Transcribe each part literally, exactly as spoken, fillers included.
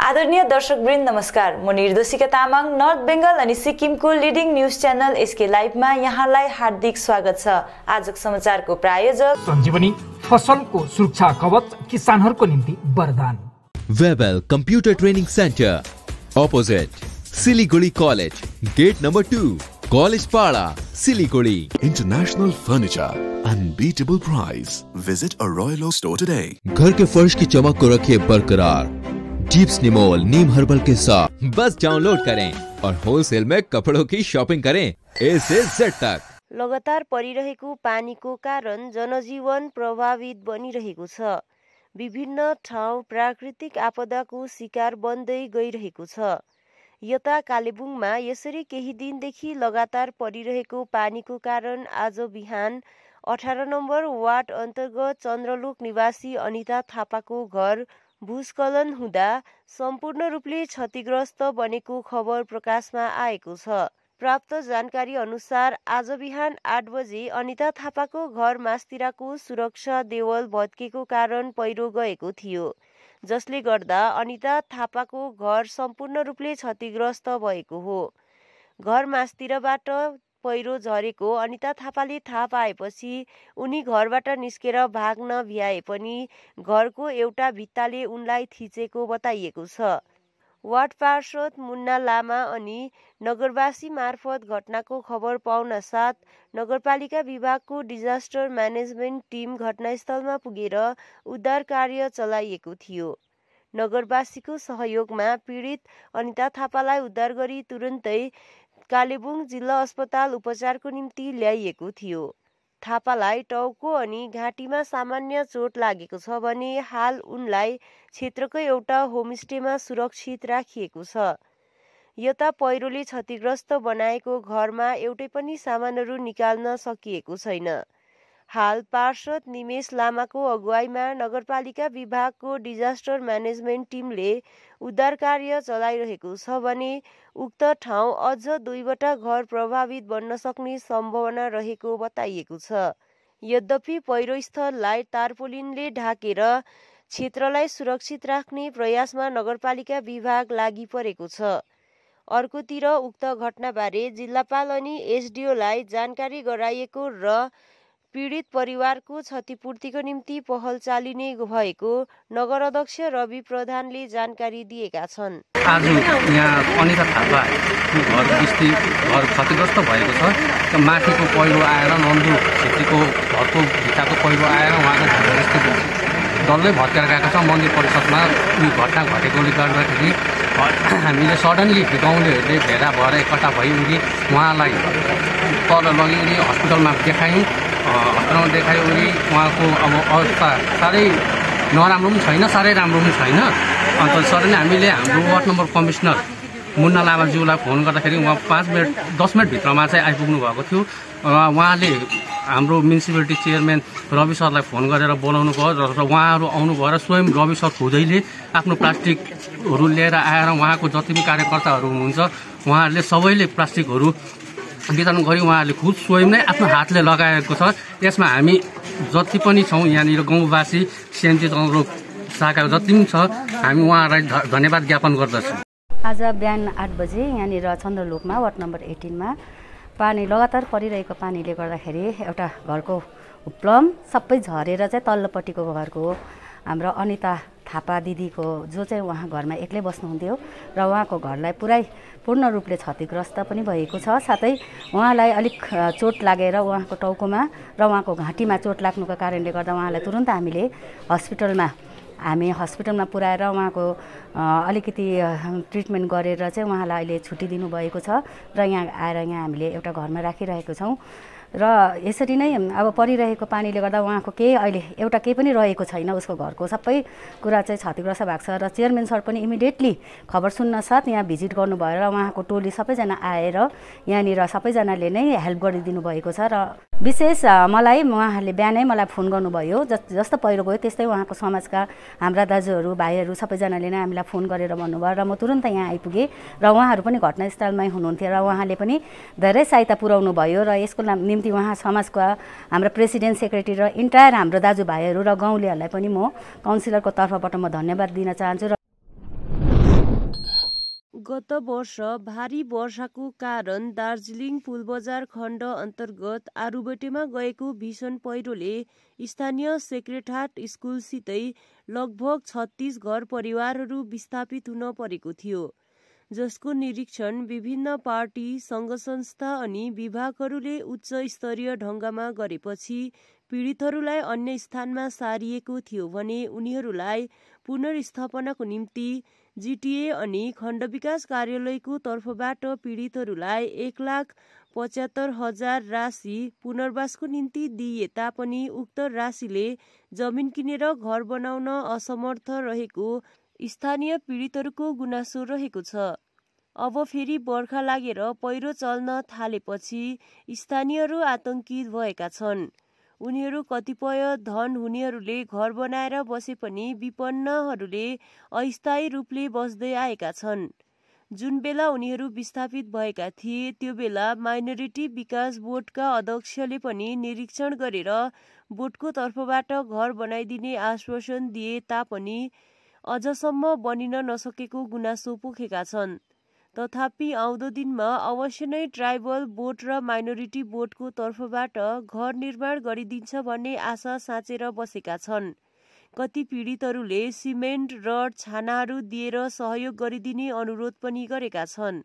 आदरणीय दर्शकवृन्द नमस्कार। म निर्दोषिका तामाङ नर्थ बेंगल अनि सिक्किमको लिडिङ न्यूज च्यानल एसके लाइभमा यहाँलाई हार्दिक स्वागत छ। आजको समाचारको प्रायोजक सञ्जीवनी फसलको सुरक्षा कवच किसानहरूको निम्ति वरदान। Webel computer training centre opposite Siliguri college gate number two college Para Siliguri. International Furniture, unbeatable price. Visit a Royal store today. घर के फर्श की चमक को रखिए बरकरार जीप्स निमोल नीम हर्बल के साथ। बस डाउनलोड करें और होलसेल में कपड़ों की शॉपिंग करें ए से जेड तक। लगातार परिरहेको पानीको कारण जनजीवन प्रभावित बनिरहेको छ। विभिन्न ठाउँ प्राकृतिक आपदाको शिकार बन्दै गइरहेको छ। यता कालेबुङमा यसरी केही दिनदेखि लगातार परिरहेको पानीको कारण आज बिहान अठार नम्बर वार्ड अन्तर्गत चन्द्रलोक निवासी अनिता थापाको घर भूस्खलन हुँदा सम्पूर्ण रूपले क्षतिग्रस्त बनेको खबर प्रकाशमा आएको छ। प्राप्त जानकारी अनुसार आज बिहान आठ बजे अनिता थापाको घर मास्तिराको सुरक्षा देवल भत्केको कारण पहिरो गएको थियो, जसले गर्दा अनिता थापाको घर सम्पूर्ण रूपले क्षतिग्रस्त भएको हो। घर मास्तिरबाट पहिरो झरेको अनिता थापाले थाहा पाएपछि उनी घरबाट निस्केर भाग्न भ्याए पनि घरको एउटा भित्ताले उनलाई थिचेको बताइएको छ। वार्ड पार्षद मुन्ना लामा अनि नगरवासी मार्फत घटनाको खबर पाउन साथ नगरपालिका विभागको डिजास्टर म्यानेजमेन्ट टिम घटनास्थलमा पुगेर उद्धार कार्य चलाइएको थियो। नगरवासीको सहयोगमा पीडित अनिता थापालाई उद्धार गरी तुरुन्तै कालेबुङ जिल्ला अस्पताल उपचारको निम्ति ल्याइएको थियो। थापालाई टाउको अनि घाँटीमा सामान्य चोट लागेको छ भने हाल उनलाई क्षेत्रकै एउटा होमस्टेमा सुरक्षित राखिएको छ। यता पहिरोले क्षतिग्रस्त बनाएको घरमा एउटै पनि सामानहरू निकाल्न सकिएको छैन। हाल पार्षद निमेश लामाको अगुवाईमा नगरपालिका विभागको डिजास्टर म्यानेजमेन्ट टिमले उद्धार कार्य चलाइरहेको छ भने उक्त ठाउँ अझ दुईवटा घर प्रभावित बन्न सक्ने सम्भावना रहेको बताइएको छ। यद्यपि पहिरोस्थललाई तारपोलिनले ढाकेर क्षेत्रलाई सुरक्षित राख्ने प्रयासमा नगरपालिका विभाग लागि परेको छ। अर्कोतिर उक्त घटनाबारे जिल्लापाल अनि एसडिओलाई जानकारी गराइएको र पीडित परिवारको क्षतिपूर्तिको निम्ति पहल चालिने भएको नगर अध्यक्ष रवि प्रधानले जानकारी दिएका छन्। आज यहाँ अनिता थापा घर बस्ती घर क्षतिग्रस्त भएको छ। माथिको पहिरो आएर नन्दु छेत्रीको घरको भित्ताको पहिरो आएर उहाँको घर डल्लै भत्केर गएको छ। मन्दिर परिषदमा यो घटना घटेकोले गर्दाखेरि हामीले सडनली गाउँलेहरूले भेला भएर एकट्ठा भइवरी उहाँलाई तल लगिवरी हस्पिटलमा देखायौँ। हस्पिटलमा देखाइवरी उहाँको अब अवस्था साह्रै नराम्रो पनि छैन, साह्रै राम्रो पनि छैन। अन्त सडनली हामीले हाम्रो वार्ड नम्बर कमिसनर मुन्ना लामाज्यूलाई फोन गर्दाखेरि उहाँ पाँच मिनट दस मिनटभित्रमा चाहिँ आइपुग्नु भएको थियो। उहाँले हाम्रो म्युनिसिपालिटी चेयरम्यान रवि सरलाई फोन गरेर बोलाउनु भयो र उहाँहरू आउनुभयो र स्वयं रवि सर खुदैले आफ्नो प्लास्टिकहरू लिएर आएर उहाँको जति पनि कार्यकर्ताहरू हुनुहुन्छ उहाँहरूले सबैले प्लास्टिकहरू वितरण गरी उहाँहरूले खुद स्वयं नै आफ्नो हातले लगाएको छ। यसमा हामी जति पनि छौँ यहाँनिर गाउँवासी सेन्ती चन्द्रलोक शाखा जति पनि छ हामी उहाँलाई धन्यवाद ज्ञापन गर्दछौँ। आज बिहान आठ बजे यहाँनिर चन्द्रलोकमा वार्ड नम्बर एटिनमा पानी लगातार परिरहेको पानीले गर्दाखेरि एउटा घरको प्लम सबै झरेर चाहिँ तल्लोपट्टिको घरको हाम्रो अनिता थापा दिदीको जो चाहिँ उहाँ घरमा एक्लै बस्नुहुन्थ्यो र उहाँको घरलाई पुरै पूर्ण रूपले क्षतिग्रस्त पनि भएको छ। साथै उहाँलाई अलिक चोट लागेर उहाँको टाउकोमा र उहाँको घाँटीमा चोट लाग्नुको कारणले गर्दा उहाँलाई तुरुन्त हामीले हस्पिटलमा हामी हस्पिटलमा पुर्याएर उहाँको अलिकति ट्रिटमेन्ट गरेर चाहिँ उहाँलाई अहिले छुट्टी दिनुभएको छ र यहाँ आएर यहाँ हामीले एउटा घरमा राखिरहेको छौँ। र यसरी नै अब परिरहेको पानीले गर्दा उहाँको केही अहिले एउटा केही पनि रहेको छैन। उसको घरको सबै कुरा चाहिँ क्षतिग्रस्त भएको छ र चेयरम्यान सर पनि इमिडिएटली खबर सुन्न साथ यहाँ भिजिट गर्नुभयो र उहाँको टोली सबैजना आएर यहाँनिर सबैजनाले नै हेल्प गरिदिनु भएको छ। र विशेष मलाई उहाँहरूले बिहानै मलाई फोन गर्नुभयो, जस्तो पहिरो गयो त्यस्तै उहाँको समाजका हाम्रा दाजुहरू भाइहरू सबैजनाले नै हामीलाई फोन गरेर भन्नुभयो र म तुरुन्त यहाँ आइपुगेँ र उहाँहरू पनि घटनास्थलमै हुनुहुन्थ्यो र उहाँले पनि धेरै सहायता पुर्याउनु भयो र यसको निम्ति उहाँ समाजका हाम्रो प्रेसिडेन्ट सेक्रेटरी र इन्टायर हाम्रो दाजुभाइहरू र गाउँलेहरूलाई पनि म काउन्सिलरको तर्फबाट म धन्यवाद दिन चाहन्छु। र गत वर्ष भारी वर्षाको कारण दार्जिलिङ पुलबजार खण्ड अन्तर्गत आरुबटेमा गएको भीषण पहिरोले स्थानीय सेक्रेटहाट स्कुलसितै लगभग छत्तीस घर परिवारहरू विस्थापित हुन परेको थियो, जसको निरीक्षण विभिन्न पार्टी, सङ्घ संस्था अनि विभागहरूले उच्च स्तरीय ढङ्गमा गरेपछि पीडितहरूलाई अन्य स्थानमा सारिएको थियो भने उनीहरूलाई पुनर्स्थापनाको निम्ति जीटीए अनि खण्ड विकास कार्यालयको तर्फबाट पीडितहरूलाई एक लाख पचहत्तर हजार राशि पुनर्वासको निम्ति दिए तापनि उक्त राशिले जमिन किनेर घर बनाउन असमर्थ रहेको स्थानीय पीडितहरूको गुनासो रहेको छ। अब फेरि बर्खा लागेर पहिरो चल्न थालेपछि स्थानीयहरू आतंकित भएका छन्। उनीहरू कतिपय धन हुनेहरूले घर बनाएर बसे पनि विपन्नहरूले अस्थायी रूपले बस्दै आएका छन्। जुन बेला उनीहरू विस्थापित भएका थिए त्यो बेला माइनोरिटी विकास बोर्डका अध्यक्षले पनि निरीक्षण गरेर बोर्डको तर्फबाट घर बनाइदिने आश्वासन दिए तापनि अझसम्म बनिन नसकेको गुनासो पोखेका छन्। तथापि आउँदो दिनमा अवश्य नै ट्राइबल बोर्ड र माइनोरिटी बोर्डको तर्फबाट घर निर्माण गरिदिन्छ भन्ने आशा साँचेर बसेका छन्। कति पीडितहरूले सिमेन्ट, रड, छानाहरू दिएर सहयोग गरिदिने अनुरोध पनि गरेका छन्।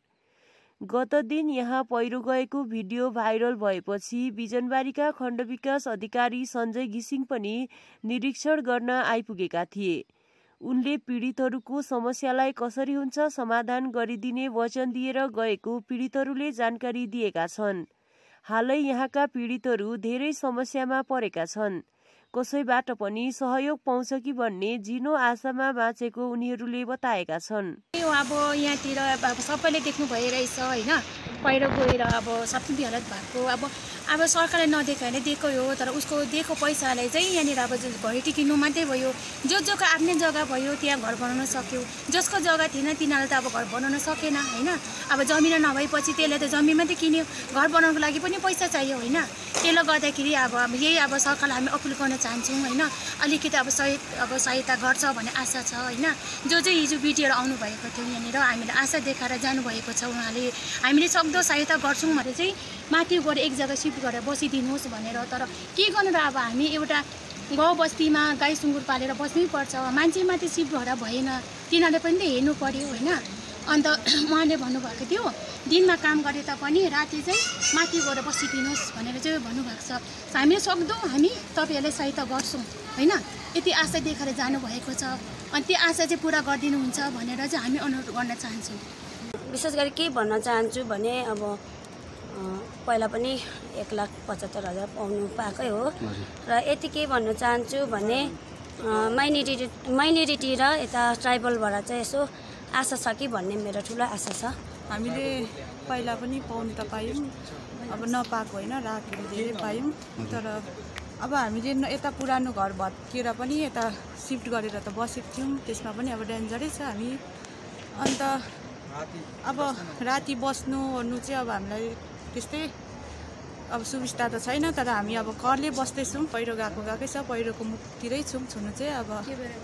गत दिन यहाँ पहिरो गएको भिडियो भाइरल भएपछि बिजनबारीका खण्ड विकास अधिकारी सञ्जय घिसिङ पनि निरीक्षण गर्न आइपुगेका थिए। उनले पीडितहरूको समस्यालाई कसरी हुन्छ समाधान गरिदिने वचन दिएर गएको पीडितहरूले जानकारी दिएका छन्। हालै यहाँका पीडितहरू धेरै समस्यामा परेका छन्। कसैबाट पनि सहयोग पाउँछ कि भन्ने जिनो आशामा बाँचेको उनीहरूले बताएका छन्। अब यहाँतिर अब सबैले देख्नु भइरहेछ होइन, पहिरो गएर अब सबै हालत भएको अब अब सरकारले नदिएको होइन दिएको हो, तर उसको दिएको पैसाले चाहिँ यहाँनिर अब घरेटी किन्नु मात्रै भयो। जो जोको आफ्नै जग्गा भयो त्यहाँ घर बनाउन सक्यो, जसको जग्गा थिएन तिनीहरूले त अब घर बनाउन सकेन होइन। अब जमिन नभएपछि त्यसले त जमिन मात्रै किन्यो, घर बनाउनको लागि पनि पैसा चाहियो होइन। त्यसले गर्दाखेरि अब अब यही अब सरकारलाई हामी अपिल गर्न चाहन्छौँ होइन, अलिकति अब सही अब सहायता गर्छ भन्ने आशा छ होइन। जो चाहिँ हिजो बिटीहरू आउनुभएको थियो यहाँनिर हामीले आशा देखाएर जानुभएको छ, उहाँले हामीले सक्दो सहायता गर्छौँ भनेर चाहिँ माथि गएर एक जग्गा सिफ्ट गरेर बसिदिनुहोस् भनेर। तर के गर्नु र अब हामी एउटा गाउँ बस्तीमा गाई सुँगुर पालेर बस्नै पर्छ, मान्छे माथि सिफ्ट भएर भएन, तिनीहरूले पनि त हेर्नु पर्यो होइन। अन्त उहाँले भन्नुभएको थियो दिनमा काम गरे तापनि राति चाहिँ माथि गएर बसिदिनुहोस् भनेर चाहिँ भन्नुभएको छ। हामीले सक्दो हामी तपाईँहरूलाई सहायता गर्छौँ होइन, यति आशा देखाएर जानुभएको छ। अनि त्यो आशा चाहिँ पुरा गरिदिनुहुन्छ भनेर चाहिँ हामी अनुरोध गर्न चाहन्छौँ। विशेष गरी के भन्न चाहन्छु भने अब पहिला पनि एक लाख पचहत्तर हजार पाउनु पाएकै हो र यति के भन्न चाहन्छु भने माइनोरिटी माइनोरिटी र यता ट्राइबलबाट चाहिँ यसो आशा छ कि भन्ने मेरो ठुलो आशा छ। हामीले पहिला पनि पाउनु त पायौँ, अब नपाएको होइन, रातहरू धेरै पायौँ। तर अब हामीले यता पुरानो घर भत्किएर पनि यता सिफ्ट गरेर त बसेको थियौँ, त्यसमा पनि अब डेन्जरै छ हामी। अन्त अब राति बस्नु ओर्नु चाहिँ अब हामीलाई त्यस्तै अब सुविस्ता त छैन, तर हामी अब घरले बस्दैछौँ। पहिरो गएको गएकै छ, पहिरोको मुखतिरै छौँ छुनु चाहिँ अब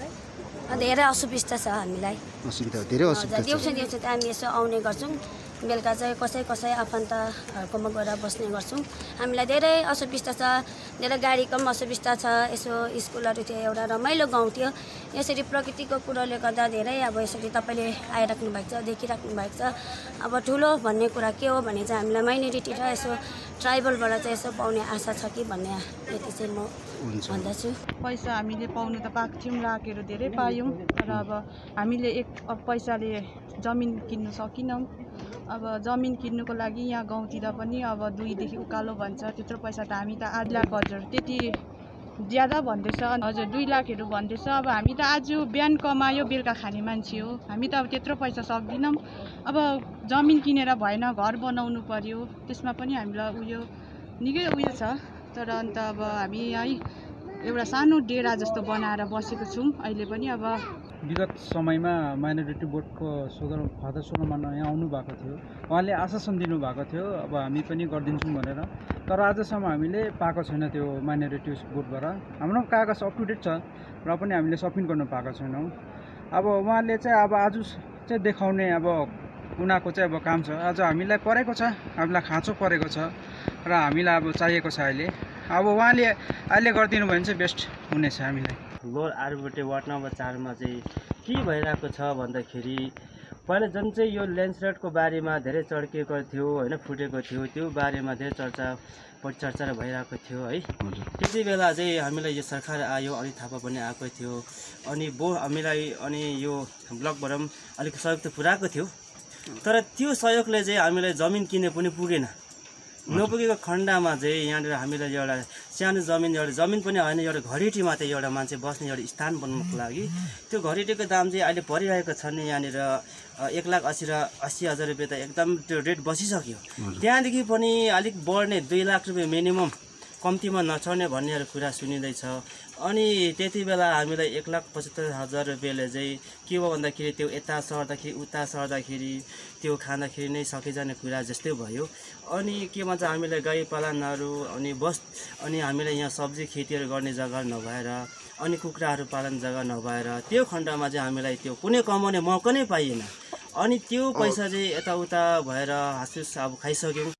धेरै असुविस्ता छ हामीलाई। असुविधा धेरै असुविधा दिउँसो दिउँसो त हामी यसो आउने गर्छौँ, बेलुका चाहिँ कसै कसै आफन्तहरूकोमा गएर बस्ने गर्छौँ। हामीलाई धेरै असुविस्ता छ, धेरै गाडीको पनि असुविस्ता छ। यसो स्कुलहरू थियो, एउटा रमाइलो गाउँ थियो। यसरी प्रकृतिको कुरोले गर्दा धेरै अब यसरी तपाईँले आइराख्नु भएको छ, देखिराख्नु भएको छ। अब ठुलो भन्ने कुरा के हो भने चाहिँ हामीलाई माइनोरिटी र यसो ट्राइबलबाट चाहिँ यसो पाउने आशा छ कि भन्ने यति चाहिँ म भन्दछु। पैसा हामीले पाउनु त पाएको थियौँ, राखेर धेरै पायौँ, तर अब हामीले एक अब पैसाले जमिन किन्नु सकेनौँ। अब जमिन किन्नुको लागि यहाँ गाउँतिर पनि अब दुईदेखि उकालो भन्छ, त्यत्रो पैसा त हामी त आठ लाख हजुर त्यति ज्यादा भन्दैछ हजुर, दुई लाखहरू भन्दैछ। अब हामी त आज बिहान कमायो बेलुका खाने मान्छे हो, हामी त अब त्यत्रो पैसा सक्दैनौँ। अब जमिन किनेर भएन, घर बनाउनु पर्यो, त्यसमा पनि हामीलाई उयो निकै उयो छ। तर अन्त अब हामी यहीँ एउटा सानो डेरा जस्तो बनाएर बसेको छौँ अहिले पनि। अब विगत समयमा माइनोरिटी बोर्डको सोदर फादर सोलोमन यहाँ आउनु भएको थियो, उहाँले आश्वासन दिनुभएको थियो अब हामी पनि गरिदिन्छौँ भनेर। तर आजसम्म हामीले पाएको छैन त्यो माइनोरिटी बोर्डबाट। हाम्रो कागज अप टु डेट छ र पनि हामीले सबमिट गर्नु पाएको छैनौँ। अब उहाँले चाहिँ अब आज चाहिँ देखाउने अब उनीहरूको चाहिँ अब काम छ। आज हामीलाई परेको छ, हामीलाई खाँचो परेको छ र हामीलाई अब चाहिएको छ अहिले। अब उहाँले अहिले गरिदिनु भयो भने चाहिँ बेस्ट हुनेछ हामीलाई। लोअर आरबोटे वार्ड नम्बर चारमा चाहिँ के भइरहेको छ भन्दाखेरि पहिला जुन चाहिँ यो ल्यान्डस्लाइडको बारेमा धेरै चर्किएको थियो होइन, फुटेको थियो, त्यो बारेमा धेरै चर्चा परिचर्चा भइरहेको थियो है। त्यति बेला चाहिँ हामीलाई यो सरकार आयो, अलिक थापा पनि आएको थियो, अनि बो हामीलाई अनि यो ब्लकबाट पनि अलिक सहयोग त पुऱ्याएको थियो। तर त्यो सहयोगले चाहिँ हामीलाई जमिन किन्ने पनि पुगेन। नपुगेको खण्डमा चाहिँ यहाँनिर हामीलाई एउटा सानो जमिन, एउटा जमिन पनि होइन, एउटा घरेटी मात्रै एउटा मान्छे बस्ने एउटा स्थान बनाउनुको लागि त्यो घरेटीको दाम चाहिँ अहिले परिरहेको छ नि यहाँनिर एक लाख अस्सी र अस्सी हजार रुपियाँ त एकदम त्यो रेट बसिसक्यो। त्यहाँदेखि पनि अलिक बढ्ने दुई लाख रुपियाँ मिनिमम कम्तीमा नचढ्ने भन्नेहरू कुरा सुनिँदैछ। अनि त्यति बेला हामीलाई एक लाख पचहत्तर हजार रुपियाँले चाहिँ के भयो भन्दाखेरि त्यो यता सर्दाखेरि उता सर्दाखेरि त्यो खाँदाखेरि नै सकिजाने कुरा जस्तै भयो। अनि के भन्छ हामीलाई गाई पालनहरू अनि बस अनि हामीलाई यहाँ सब्जी खेतीहरू गर्ने जग्गा नभएर अनि कुखुराहरू पालन जग्गा नभएर त्यो खण्डमा चाहिँ हामीलाई त्यो कुनै कमाउने मौका नै पाइएन। अनि त्यो पैसा चाहिँ यताउता भएर हाँसुस अब खाइसक्यौँ।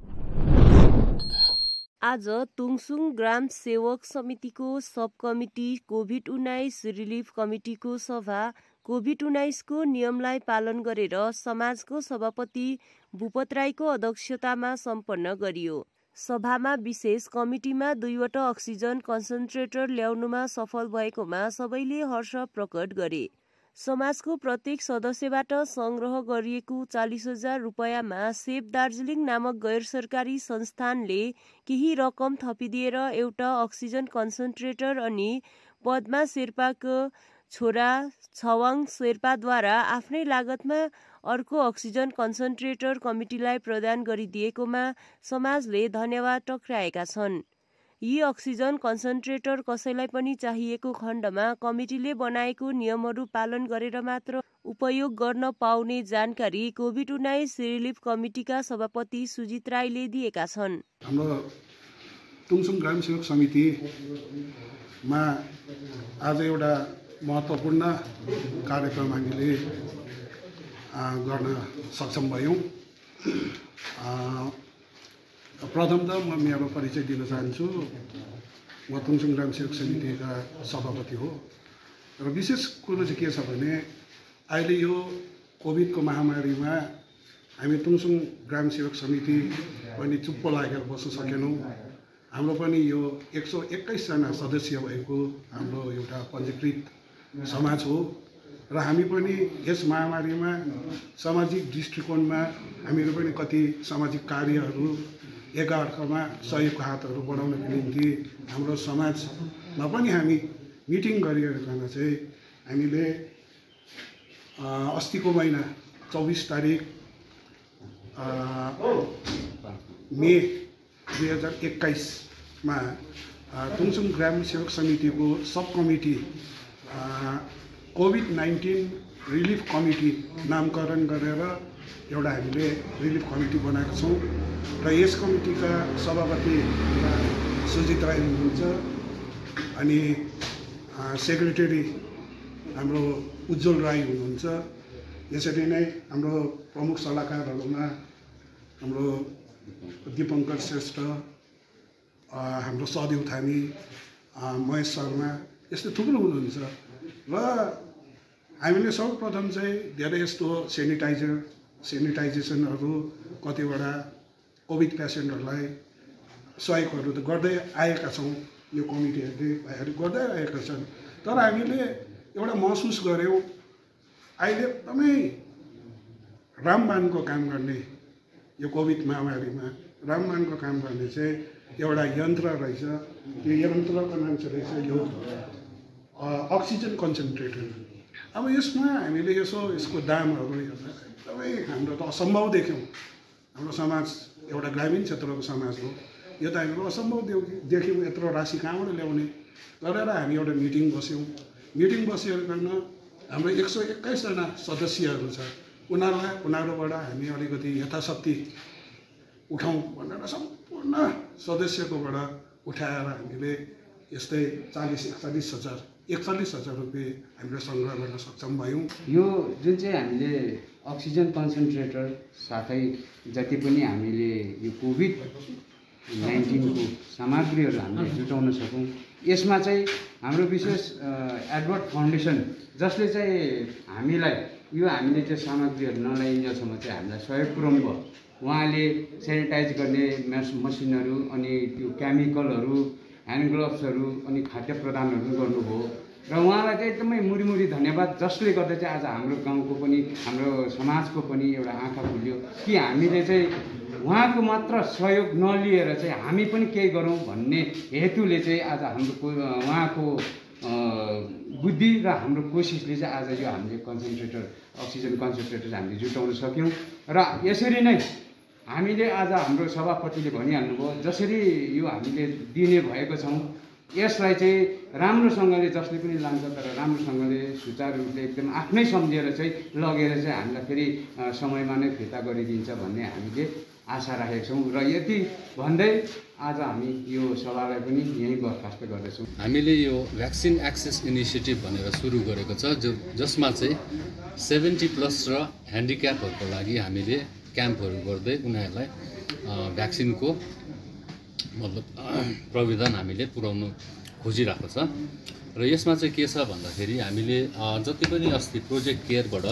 आज तुङसुङ ग्राम सेवक समितिको सब कमिटी कोभिड उन्नाइस रिलिफ कमिटीको सभा कोभिड उन्नाइसको नियमलाई पालन गरेर समाजको सभापति भूपत राईको अध्यक्षतामा सम्पन्न गरियो। सभामा विशेष कमिटीमा दुईवटा अक्सिजन कन्सन्ट्रेटर ल्याउनुमा सफल भएकोमा सबैले हर्ष प्रकट गरे। समाजको प्रत्येक सदस्यबाट संग्रह गरिएको चालिस हजार रुपियाँमा सेभ दार्जिलिङ नामक गैर सरकारी संस्थानले केही रकम थपिदिएर एउटा अक्सिजन कन्सन्ट्रेटर अनि पद्मा शेर्पाको छोरा छवाङ शेर्पाद्वारा आफ्नै लागतमा अर्को अक्सिजन कन्सन्ट्रेटर कमिटीलाई प्रदान गरिदिएकोमा समाजले धन्यवाद टक्राएका छन्। यी अक्सिजन कन्सन्ट्रेटर कसैलाई पनि चाहिएको खण्डमा कमिटीले बनाएको नियमहरू पालन गरेर मात्र उपयोग गर्न पाउने जानकारी कोभिड उन्नाइस रिलिफ कमिटीका सभापति सुजित राईले दिएका छन्। हाम्रो तुङसुङ ग्राम सेवक समितिमा आज एउटा महत्त्वपूर्ण कार्यक्रम हामीले गर्न सक्षम भयौँ। प्रथम त म मेरो परिचय दिन चाहन्छु। म तुङसुङ ग्राम सेवक समितिका सभापति हो र विशेष कुरो चाहिँ के छ भने अहिले यो कोभिडको महामारीमा हामी तुङसुङ ग्राम सेवक समिति पनि चुप्प लागेर बस्न सकेनौँ। हाम्रो पनि यो एक सौ एक्काइसजना सदस्य भएको हाम्रो एउटा पञ्जीकृत समाज हो र हामी पनि यस महामारीमा सामाजिक दृष्टिकोणमा हामीहरू पनि कति सामाजिक कार्यहरू एकअर्कामा सहयोगको हातहरू बढाउनको निम्ति हाम्रो समाजमा पनि हामी मिटिङ गरिरहेकोमा चाहिँ हामीले अस्तिको महिना चौबिस तारिक मे दुई हजार एक्काइसमा तुङसुङ ग्राम सेवक समितिको sub committee covid nineteen relief committee नामकरण गरेर एउटा हामीले रिलिफ कमिटी बनाएको छौँ र यस कमिटीका सभापति सुजित राई हुनुहुन्छ अनि सेक्रेटरी हाम्रो उज्जवल राई हुनुहुन्छ। यसरी नै हाम्रो प्रमुख सल्लाहकारहरूमा हाम्रो दिपङ्कर श्रेष्ठ, हाम्रो सदेव थामी, महेश शर्मा यस्तो थुप्रो हुनुहुन्छ र हामीले सर्वप्रथम चाहिँ धेरै यस्तो सेनिटाइजर सेनिटाइजेसनहरू कतिवटा कोभिड पेसेन्टहरूलाई सहयोगहरू त गर्दै आएका छौँ। यो कमिटीहरूले भाइहरू गर्दै आएका छन्। तर हामीले एउटा महसुस गऱ्यौँ अहिले एकदमै रामबाणको काम गर्ने यो कोभिड महामारीमा रामबाणको काम गर्ने चाहिँ एउटा यन्त्र रहेछ। यो यन्त्रको नाम चाहिँ रहेछ यो अक्सिजन कन्सन्ट्रेटर। अब यसमा हामीले यसो यसको दामहरू हेर्दा एकदमै हाम्रो त असम्भव देख्यौँ। हाम्रो समाज एउटा ग्रामीण क्षेत्रको समाज हो, यो त हामीहरू असम्भव देख्यौँ। यत्रो राशि कहाँबाट ल्याउने गरेर हामी एउटा मिटिङ बस्यौँ। मिटिङ बसिकन हाम्रो एक सौ एक्काइसजना सदस्यहरू छ, उनीहरूलाई उनीहरूबाट हामी अलिकति यथाशक्ति उठाउँ भनेर सम्पूर्ण सदस्यकोबाट उठाएर हामीले यस्तै चालिस एकचालिस हजार एकचालिस हजार रुपियाँ हामीले सङ्ग्रह गर्न सक्षम भयौँ। यो जुन चाहिँ हामीले अक्सिजन कन्सन्ट्रेटर साथै जति पनि हामीले यो कोभिड नाइन्टिनको सामग्रीहरू हामीले जुटाउन सकौँ, यसमा चाहिँ हाम्रो विशेष एडवर्ड फाउन्डेसन जसले चाहिँ हामीलाई यो हामीले चाहिँ सामग्रीहरू नल्याइन्जेलसम्म चाहिँ हामीलाई सहयोग पुर्याउनु भयो। उहाँले सेनिटाइज गर्ने मसिनहरू अनि त्यो केमिकलहरू, ह्यान्ड ग्लोभ्सहरू अनि खाद्य प्रदानहरू गर्नुभयो र उहाँलाई चाहिँ एकदमै मुरी-मुरी धन्यवाद, जसले गर्दा चाहिँ आज हाम्रो गाउँको पनि हाम्रो समाजको पनि एउटा आँखा खुल्यो कि हामीले चाहिँ उहाँको मात्र सहयोग नलिएर चाहिँ हामी पनि केही गरौँ भन्ने हेतुले चाहिँ आज हाम्रो उहाँको बुद्धि र हाम्रो कोसिसले चाहिँ आज यो हामीले कन्सन्ट्रेटर अक्सिजन कन्सन्ट्रेटर हामीले जुटाउन सक्यौँ। र यसरी नै हामीले आज हाम्रो सभापतिले भनिहाल्नुभयो, जसरी यो हामीले दिने भएको छौँ यसलाई चाहिँ राम्रोसँगले जसले पनि लान्छ तर राम्रोसँगले सुचारू रूपले एकदम आफ्नै सम्झेर चाहिँ लगेर चाहिँ हामीलाई फेरि समयमा नै फिर्ता गरिदिन्छ भन्ने हामीले आशा राखेका छौँ। र यति भन्दै आज हामी यो सभालाई पनि यहीँ बर्खास्त गर्दछौँ। हामीले यो भ्याक्सिन एक्सेस इनिसिएटिभ भनेर सुरु गरेको छ, जो जसमा चाहिँ सेभेन्टी प्लस र ह्यान्डिक्यापहरूको लागि हामीले क्याम्पहरू गर्दै उनीहरूलाई भ्याक्सिनको मतलब प्रविधान हामीले पुर्याउनु खोजिरहेको छ। र यसमा चाहिँ के छ भन्दाखेरि हामीले जति पनि अस्ति प्रोजेक्ट केयरबाट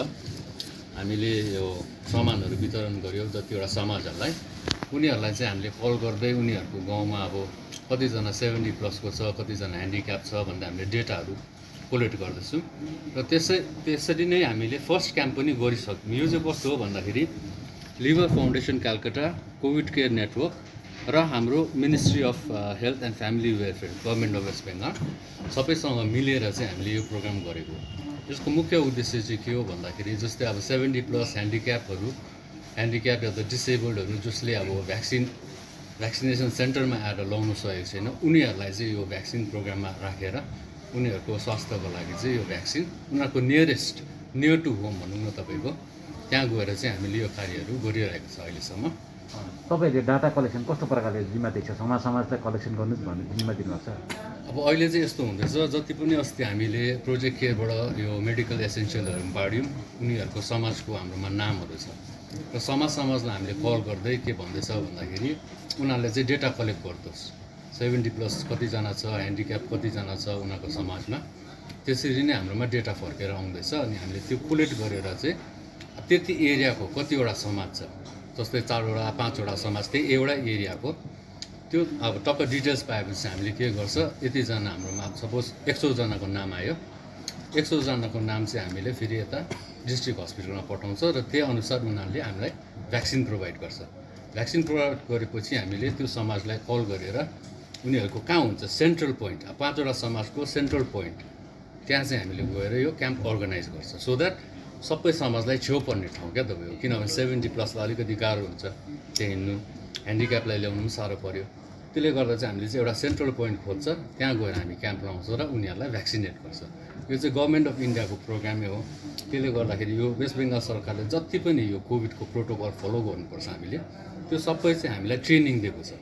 हामीले यो सामानहरू वितरण गऱ्यौँ जतिवटा समाजहरूलाई, उनीहरूलाई चाहिँ हामीले कल गर्दै उनीहरूको गाउँमा अब कतिजना सेभेन्टी प्लसको छ, कतिजना ह्यान्डिक्याप छ भन्दा हामीले डेटाहरू कोलेक्ट गर्दैछौँ। र त्यसै त्यसरी नै हामीले फर्स्ट क्याम्प पनि गरिसक्यौँ। यो चाहिँ कस्तो हो भन्दाखेरि liver foundation Calcutta, covid care network र हाम्रो ministry of health and family welfare government of West Bengal सबैसँग मिलेर चाहिँ हामीले यो प्रोग्राम गरेको। यसको मुख्य उद्देश्य चाहिँ के हो भन्दाखेरि जस्तै अब सेभेन्टी प्लस ह्यान्डिक्यापहरू ह्यान्डिक्याप या त डिसेबल्डहरू जसले अब भ्याक्सिन भ्याक्सिनेसन सेन्टरमा आएर लाउन सकेको छैन, उनीहरूलाई चाहिँ यो भ्याक्सिन प्रोग्राममा राखेर उनीहरूको स्वास्थ्यको लागि चाहिँ यो भ्याक्सिन उनीहरूको नियरेस्ट नियर टु होम भनौँ न तपाईँको त्यहाँ गएर चाहिँ हामीले यो कार्यहरू गरिरहेको छ अहिलेसम्म। तपाईँहरूले डाटा कलेक्सन कस्तो प्रकारले जिम्मा दिएको छ? समाज समाजलाई कलेक्सन गर्नु भन्ने जिम्मा दिनुहुन्छ? अब अहिले चाहिँ यस्तो हुँदैछ, जति पनि अस्ति हामीले प्रोजेक्ट केयरबाट यो मेडिकल एसेन्सियलहरू बाँड्यौँ, उनीहरूको समाजको हाम्रोमा नामहरू छ र समाज समाजलाई हामीले कल गर्दै के भन्दैछ भन्दाखेरि उनीहरूले चाहिँ डेटा कलेक्ट गर्दोस्, सेभेन्टी प्लस कतिजना छ, ह्यान्डिक्याप कतिजना छ उनीहरूको समाजमा, त्यसरी नै हाम्रोमा डेटा फर्केर आउँदैछ। अनि हामीले त्यो कलेक्ट गरेर चाहिँ त्यति एरियाको कतिवटा समाज छ, जस्तै चारवटा पाँचवटा समाज त्यही एउटा एरियाको त्यो अब टक्क डिटेल्स पाएपछि हामीले के गर्छ, यतिजना हाम्रोमा सपोज एक सौजनाको नाम आयो, एक सौजनाको नाम चाहिँ हामीले फेरि यता डिस्ट्रिक्ट हस्पिटलमा पठाउँछ र त्यही अनुसार उनीहरूले हामीलाई भ्याक्सिन प्रोभाइड गर्छ। भ्याक्सिन प्रोभाइड गरेपछि हामीले त्यो समाजलाई कल गरेर उनीहरूको कहाँ हुन्छ सेन्ट्रल पोइन्ट, पाँचवटा समाजको सेन्ट्रल पोइन्ट त्यहाँ चाहिँ हामीले गएर यो क्याम्प अर्गनाइज गर्छ, सो द्याट सबै समाजलाई छेउ पर्ने ठाउँ क्या तपाईँको। किनभने सेभेन्टी प्लसलाई अलिकति गाह्रो हुन्छ त्यहाँ हिँड्नु, ह्यान्डिक्यापलाई ल्याउनु पनि साह्रो पऱ्यो, त्यसले गर्दा चाहिँ हामीले चाहिँ एउटा सेन्ट्रल पोइन्ट खोज्छ, त्यहाँ गएर हामी क्याम्प लाउँछ र उनीहरूलाई भ्याक्सिनेट गर्छ। यो चाहिँ गभर्मेन्ट अफ इन्डियाको प्रोग्रामै हो। त्यसले गर्दाखेरि यो वेस्ट बेङ्गाल सरकारले जति पनि यो कोभिडको प्रोटोकल फलो गर्नुपर्छ हामीले त्यो सबै चाहिँ हामीलाई ट्रेनिङ दिएको छ।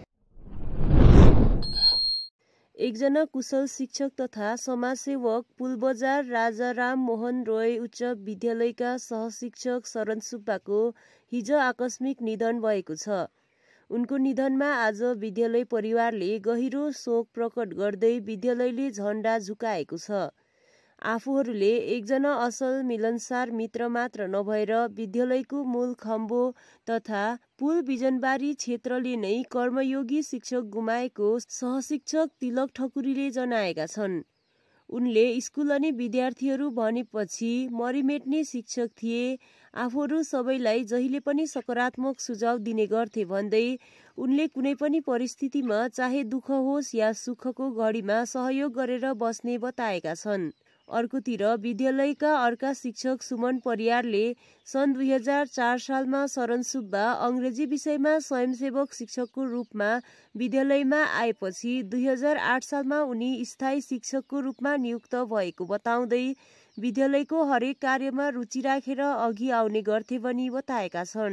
एकजना कुशल शिक्षक तथा समाजसेवक पुलबजार राजा राम मोहन रोय उच्च विद्यालयका सहशिक्षक शरण सुब्बाको हिजो आकस्मिक निधन भएको छ। उनको निधनमा आज विद्यालय परिवारले गहिरो शोक प्रकट गर्दै विद्यालयले झण्डा झुकाएको छ। आफूहरूले एकजना असल मिलनसार मित्र मात्र नभएर विद्यालयको मूल खम्बो तथा पुल बिजनबारी क्षेत्रले नै कर्मयोगी शिक्षक गुमाएको सहशिक्षक तिलक ठकुरीले जनाएका छन्। उनले स्कुल अनि विद्यार्थीहरू भनेपछि मरिमेट्ने शिक्षक थिए। आफूहरू सबैलाई जहिले पनि सकारात्मक सुझाव दिने गर्थे भन्दै उनले कुनै पनि परिस्थितिमा चाहे दुःख होस् या सुखको घडीमा सहयोग गरेर बस्ने बताएका छन्। अर्कोतिर विद्यालयका अर्का शिक्षक सुमन परियारले सन् दुई हजार चार सालमा शरण सुब्बा अङ्ग्रेजी विषयमा स्वयंसेवक शिक्षकको रूपमा विद्यालयमा आएपछि दुई हजार आठ सालमा उनी स्थायी शिक्षकको रूपमा नियुक्त भएको बताउँदै विद्यालयको हरेक कार्यमा रुचि राखेर अघि आउने गर्थे भनी बताएका छन्।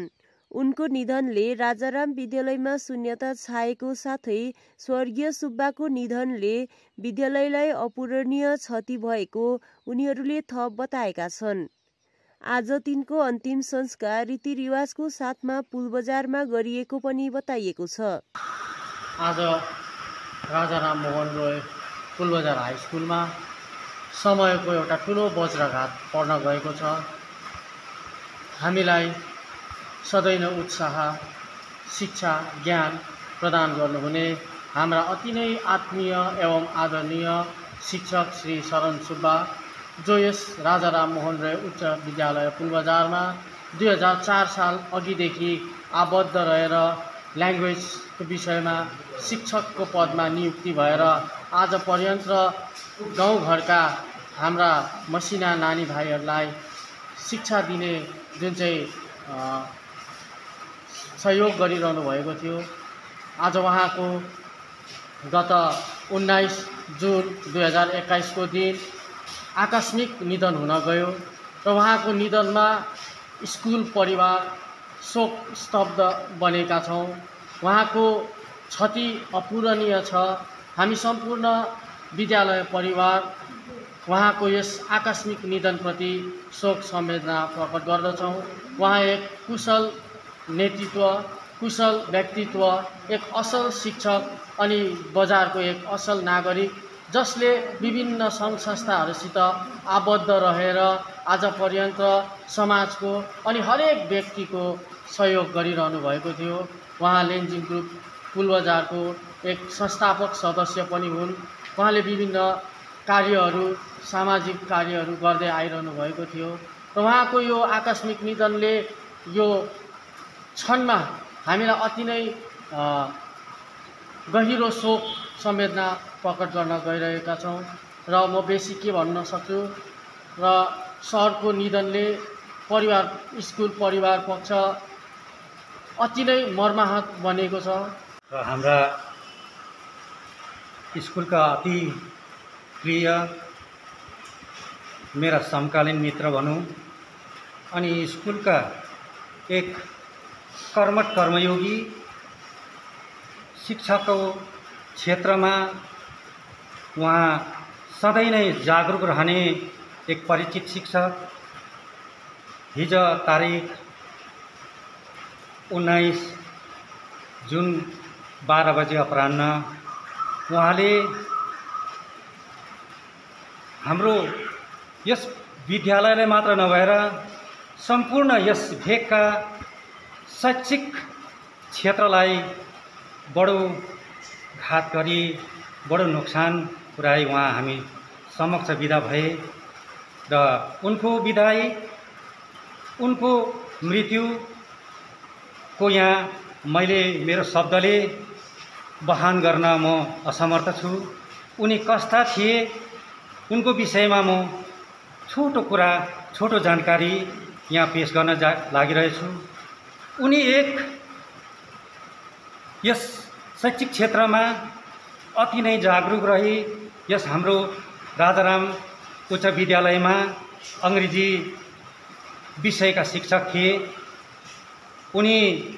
उनको निधनले राजाराम विद्यालयमा शून्यता छाएको साथै स्वर्गीय सुब्बाको निधनले विद्यालयलाई अपूरणीय क्षति भएको उनीहरूले थप बताएका छन्। आज तिनको अन्तिम संस्कार रीतिरिवाजको साथमा पुलबजारमा गरिएको पनि बताइएको छ। आज राजाराम मोहन रोय पुलबजार हाई स्कुलमा समयको एउटा ठुलो वज्रघात पर्न गएको छ। हामीलाई सधैँ नै उत्साह, शिक्षा, ज्ञान प्रदान गर्नुहुने हाम्रा अति नै आत्मीय एवं आदरणीय शिक्षक श्री शरण सुब्बा, जो यस राजाराम मोहन रोय उच्च विद्यालय पुलबजारमा दुई हजार चार साल अघिदेखि आबद्ध रहेर ल्याङ्ग्वेजको विषयमा शिक्षकको पदमा नियुक्ति भएर आज पर्यन्त गाउँघरका हाम्रा मसिना नानी भाइहरूलाई शिक्षा दिने जुन चाहिँ सहयोग गरिरहनु भएको थियो, आज उहाँको गत उन्नाइस जुन दुई हजार एक्काइसको दिन आकस्मिक निधन हुन गयो र उहाँको निधनमा स्कुल परिवार शोक स्तब्ध बनेका छौँ। उहाँको क्षति अपूरणीय छ। हामी सम्पूर्ण विद्यालय परिवार उहाँको यस आकस्मिक निधनप्रति शोक संवेदना प्रकट गर्दछौँ। उहाँ एक कुशल नेतृत्व, कुशल व्यक्तित्व, एक असल शिक्षक अनि बजारको एक असल नागरिक, जसले विभिन्न सङ्घ संस्थाहरूसित आबद्ध रहेर आज पर्यन्त समाजको अनि हरेक व्यक्तिको सहयोग गरिरहनु भएको थियो। उहाँ लेन्जिङ ग्रुप पुलबजारको एक संस्थापक सदस्य पनि हुन्। उहाँले विभिन्न कार्यहरू, सामाजिक कार्यहरू गर्दै आइरहनु भएको थियो र उहाँको यो आकस्मिक निधनले यो क्षणमा हामीलाई अति नै गहिरो शोक संवेदना प्रकट गर्न गइरहेका छौँ र म बेसी के भन्न सक्छु र सरको निधनले परिवार स्कुल परिवार पक्ष अति नै मर्माहत बनेको छ र हाम्रा स्कुलका अति प्रिय मेरा समकालीन मित्र भनौँ अनि स्कुलका एक कर्मठ कर्मयोगी, शिक्षाको क्षेत्रमा उहाँ सधैँ नै जागरुक रहने एक परिचित शिक्षक। हिजो तारिक उन्नाइस जुन बाह्र बजे अपराह्न उहाँले हाम्रो यस विद्यालयलाई मात्र नभएर सम्पूर्ण यस भेगका शैक्षिक क्षेत्रलाई बडो घात गरी बडो नोक्सान पुर्याई उहाँ हामी समक्ष विदा भए र उनको विदाई, उनको मृत्युको यहाँ मैले मेरो शब्दले बयान गर्न म असमर्थ छु। उनी कस्ता थिए उनको विषयमा म छोटो कुरा, छोटो जानकारी यहाँ पेश गर्न जा लागिरहेछु। उनी एक यस शैक्षिक क्षेत्रमा अति नै जागरुक रही यस हाम्रो राजाराम उच्च विद्यालयमा अङ्ग्रेजी विषयका शिक्षक थिए। उनी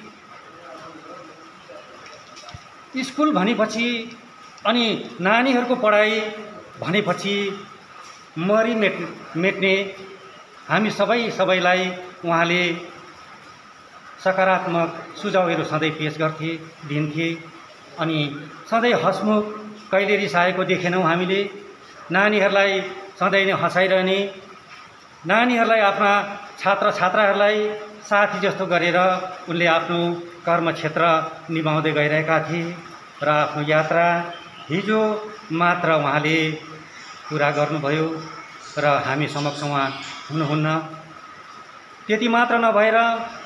स्कुल भनेपछि अनि नानीहरूको पढाइ भनेपछि मरि मेट मेट्ने हामी सबै सबैलाई उहाँले सकारात्मक सुझावहरू सधैँ पेश गर्थे, दिन्थे अनि सधैँ हसमुख, कहिले रिसाएको देखेनौँ हामीले। नानीहरूलाई सधैँ नै हँसाइरहने, नानीहरूलाई आफ्ना छात्र छात्राहरूलाई साथी जस्तो गरेर उनले आफ्नो कर्मक्षेत्र निभाउँदै गइरहेका थिए र आफ्नो यात्रा हिजो मात्र उहाँले पुरा गर्नुभयो र हामी समक्ष उहाँ हुनुहुन्न। त्यति मात्र नभएर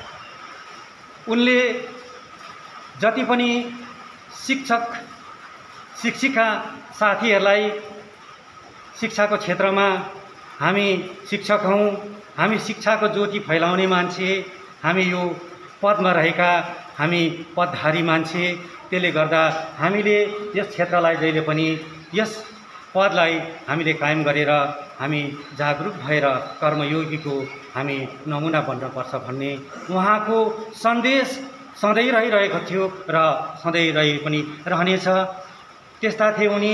उनले जति पनि शिक्षक शिक्षिका साथीहरूलाई शिक्षाको क्षेत्रमा हामी शिक्षक हौँ, हामी शिक्षाको ज्योति फैलाउने मान्छे, हामी यो पदमा रहेका हामी पदधारी मान्छे, त्यसले गर्दा हामीले यस क्षेत्रलाई जहिले पनि यस पदलाई हामीले कायम गरेर हामी जागरुक भएर कर्मयोगीको हामी नमुना बन्नुपर्छ भन्ने उहाँको सन्देश सधैँ रहिरहेको थियो र सधैँ रहि पनि रहनेछ। त्यस्ता थिए उनी।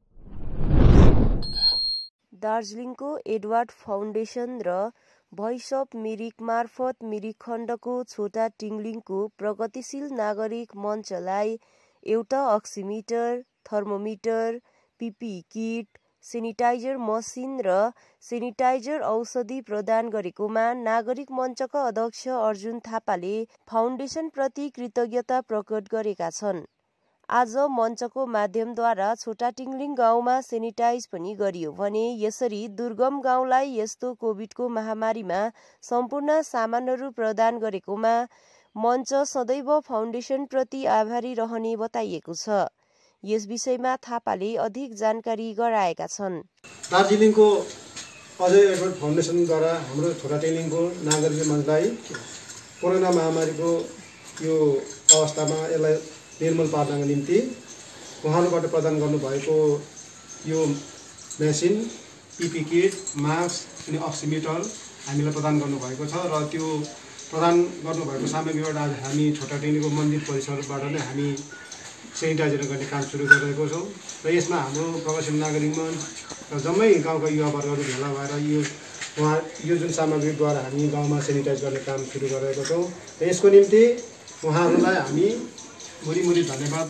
दार्जिलिङको एडवर्ड फाउन्डेसन र भोइस अफ मिरिक मार्फत मिरिक खण्डको छोटा टिङ्लिङको प्रगतिशील नागरिक मञ्चलाई एउटा oximeter, thermometer, PPE kit, sanitiser machine र सेनिटाइजर औषधि प्रदान गरेकोमा नागरिक मञ्चका अध्यक्ष अर्जुन थापाले फाउन्डेसनप्रति कृतज्ञता प्रकट गरेका छन्। आज मञ्चको माध्यमद्वारा छोटा टिङ्लिङ गाउँमा सेनिटाइज पनि गरियो भने यसरी दुर्गम गाउँलाई यस्तो कोभिडको महामारीमा सम्पूर्ण सामानहरू प्रदान गरेकोमा मञ्च सदैव फाउन्डेसनप्रति आभारी रहने बताइएको छ। यस विषयमा थापाले अधिक जानकारी गराएका छन्। दार्जिलिङको अजय एडवर्ड फाउन्डेसनद्वारा हाम्रो छोटा टिङ्लिङको नागरिक मञ्चलाई कोरोना महामारीको यो अवस्थामा यसलाई निर्मूल पार्नको निम्ति उहाँबाट प्रदान गर्नुभएको यो मेसिन, पिपी किट, मास्क अनि अक्सिमिटर हामीलाई प्रदान गर्नुभएको छ र त्यो प्रदान गर्नुभएको सामग्रीबाट आज हामी छोटा टिङ्लिङको मन्दिर परिसरबाट नै हामी सेनिटाइजर गर्ने काम सुरु गरिरहेको छौँ र यसमा हाम्रो प्रगतिशील नागरिक मञ्च र जम्मै गाउँका युवावर्गहरू भेला भएर यो उहाँ यो जुन सामग्रीद्वारा हामी गाउँमा सेनिटाइज गर्ने काम सुरु गरिरहेको छौँ र यसको निम्ति उहाँहरूलाई हामी मुरी मुरी धन्यवाद।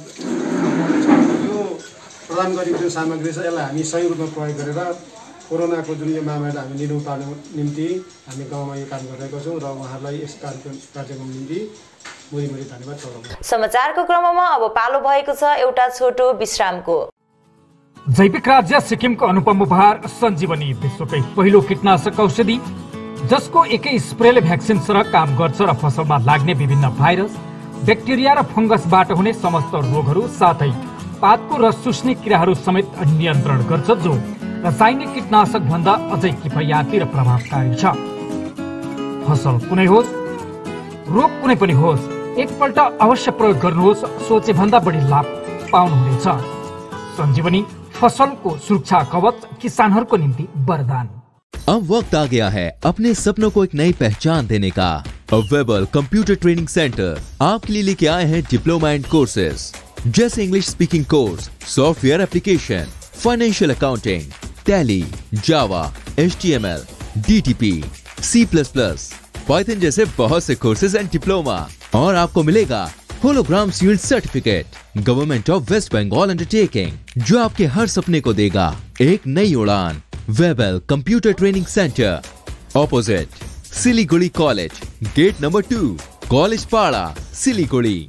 यो प्रदान गरेको जुन सामग्री छ यसलाई हामी सही रूपमा प्रयोग गरेर कोरोनाको जुन यो महामारीलाई हामी नियन्त्रण पार्नको निम्ति हामी गाउँमा यो काम गरिरहेको छौँ र उहाँहरूलाई यस कार्यक्रम कार्यक्रमको निम्ति मुरी मुरी धन्यवाद चढाउँछु। समाचारको क्रममा अब पालो भएको छ एउटा छोटो विश्रामको। जैविक राज्य सिक्किमको अनुपम उपहार सञ्जीवनी, विश्वकै पहिलो कीटनाशक औषधि जसको एकै स्प्रेले भ्याक्सिन सरह काम गर्छ र फसलमा लाग्ने विभिन्न भाइरस, ब्याक्टेरिया र फंगसबाट हुने समस्त रोगहरू साथै पातको रस चुस्ने किराहरू समेत नियन्त्रण गर्छ, जो रासायनिक कीटनाशक भन्दा अझै किफायती र प्रभावकारी छ। फसल कुनै होस्, रोग कुनै पनि होस्, एकपल्ट अवश्य प्रयोग गर्नुहोस्, सोचे भन्दा बढी लाभ पाउनुहुनेछ। सञ्जीवनी फसलको सुरक्षा कवच, किसानहरूको निम्ति वरदान। अब वक्त आ गया है अपने सपनों को एक नई पहचान देने का। वेबल कंप्यूटर ट्रेनिंग सेंटर आपके लिए लेके आए हैं डिप्लोमा एंड कोर्सेज जैसे English speaking course, software application, financial accounting, Tally, Java, H T M L, D T P, C plus plus, Python जैसे बहुत से कोर्सेज एंड डिप्लोमा। और आपको मिलेगा hologram sealed certificate government of West Bengal undertaking, जो आपके हर सपने को देगा एक नई उड़ान। Webel computer training centre, opposite Siliguri college, gate number two, college Para, Siliguri.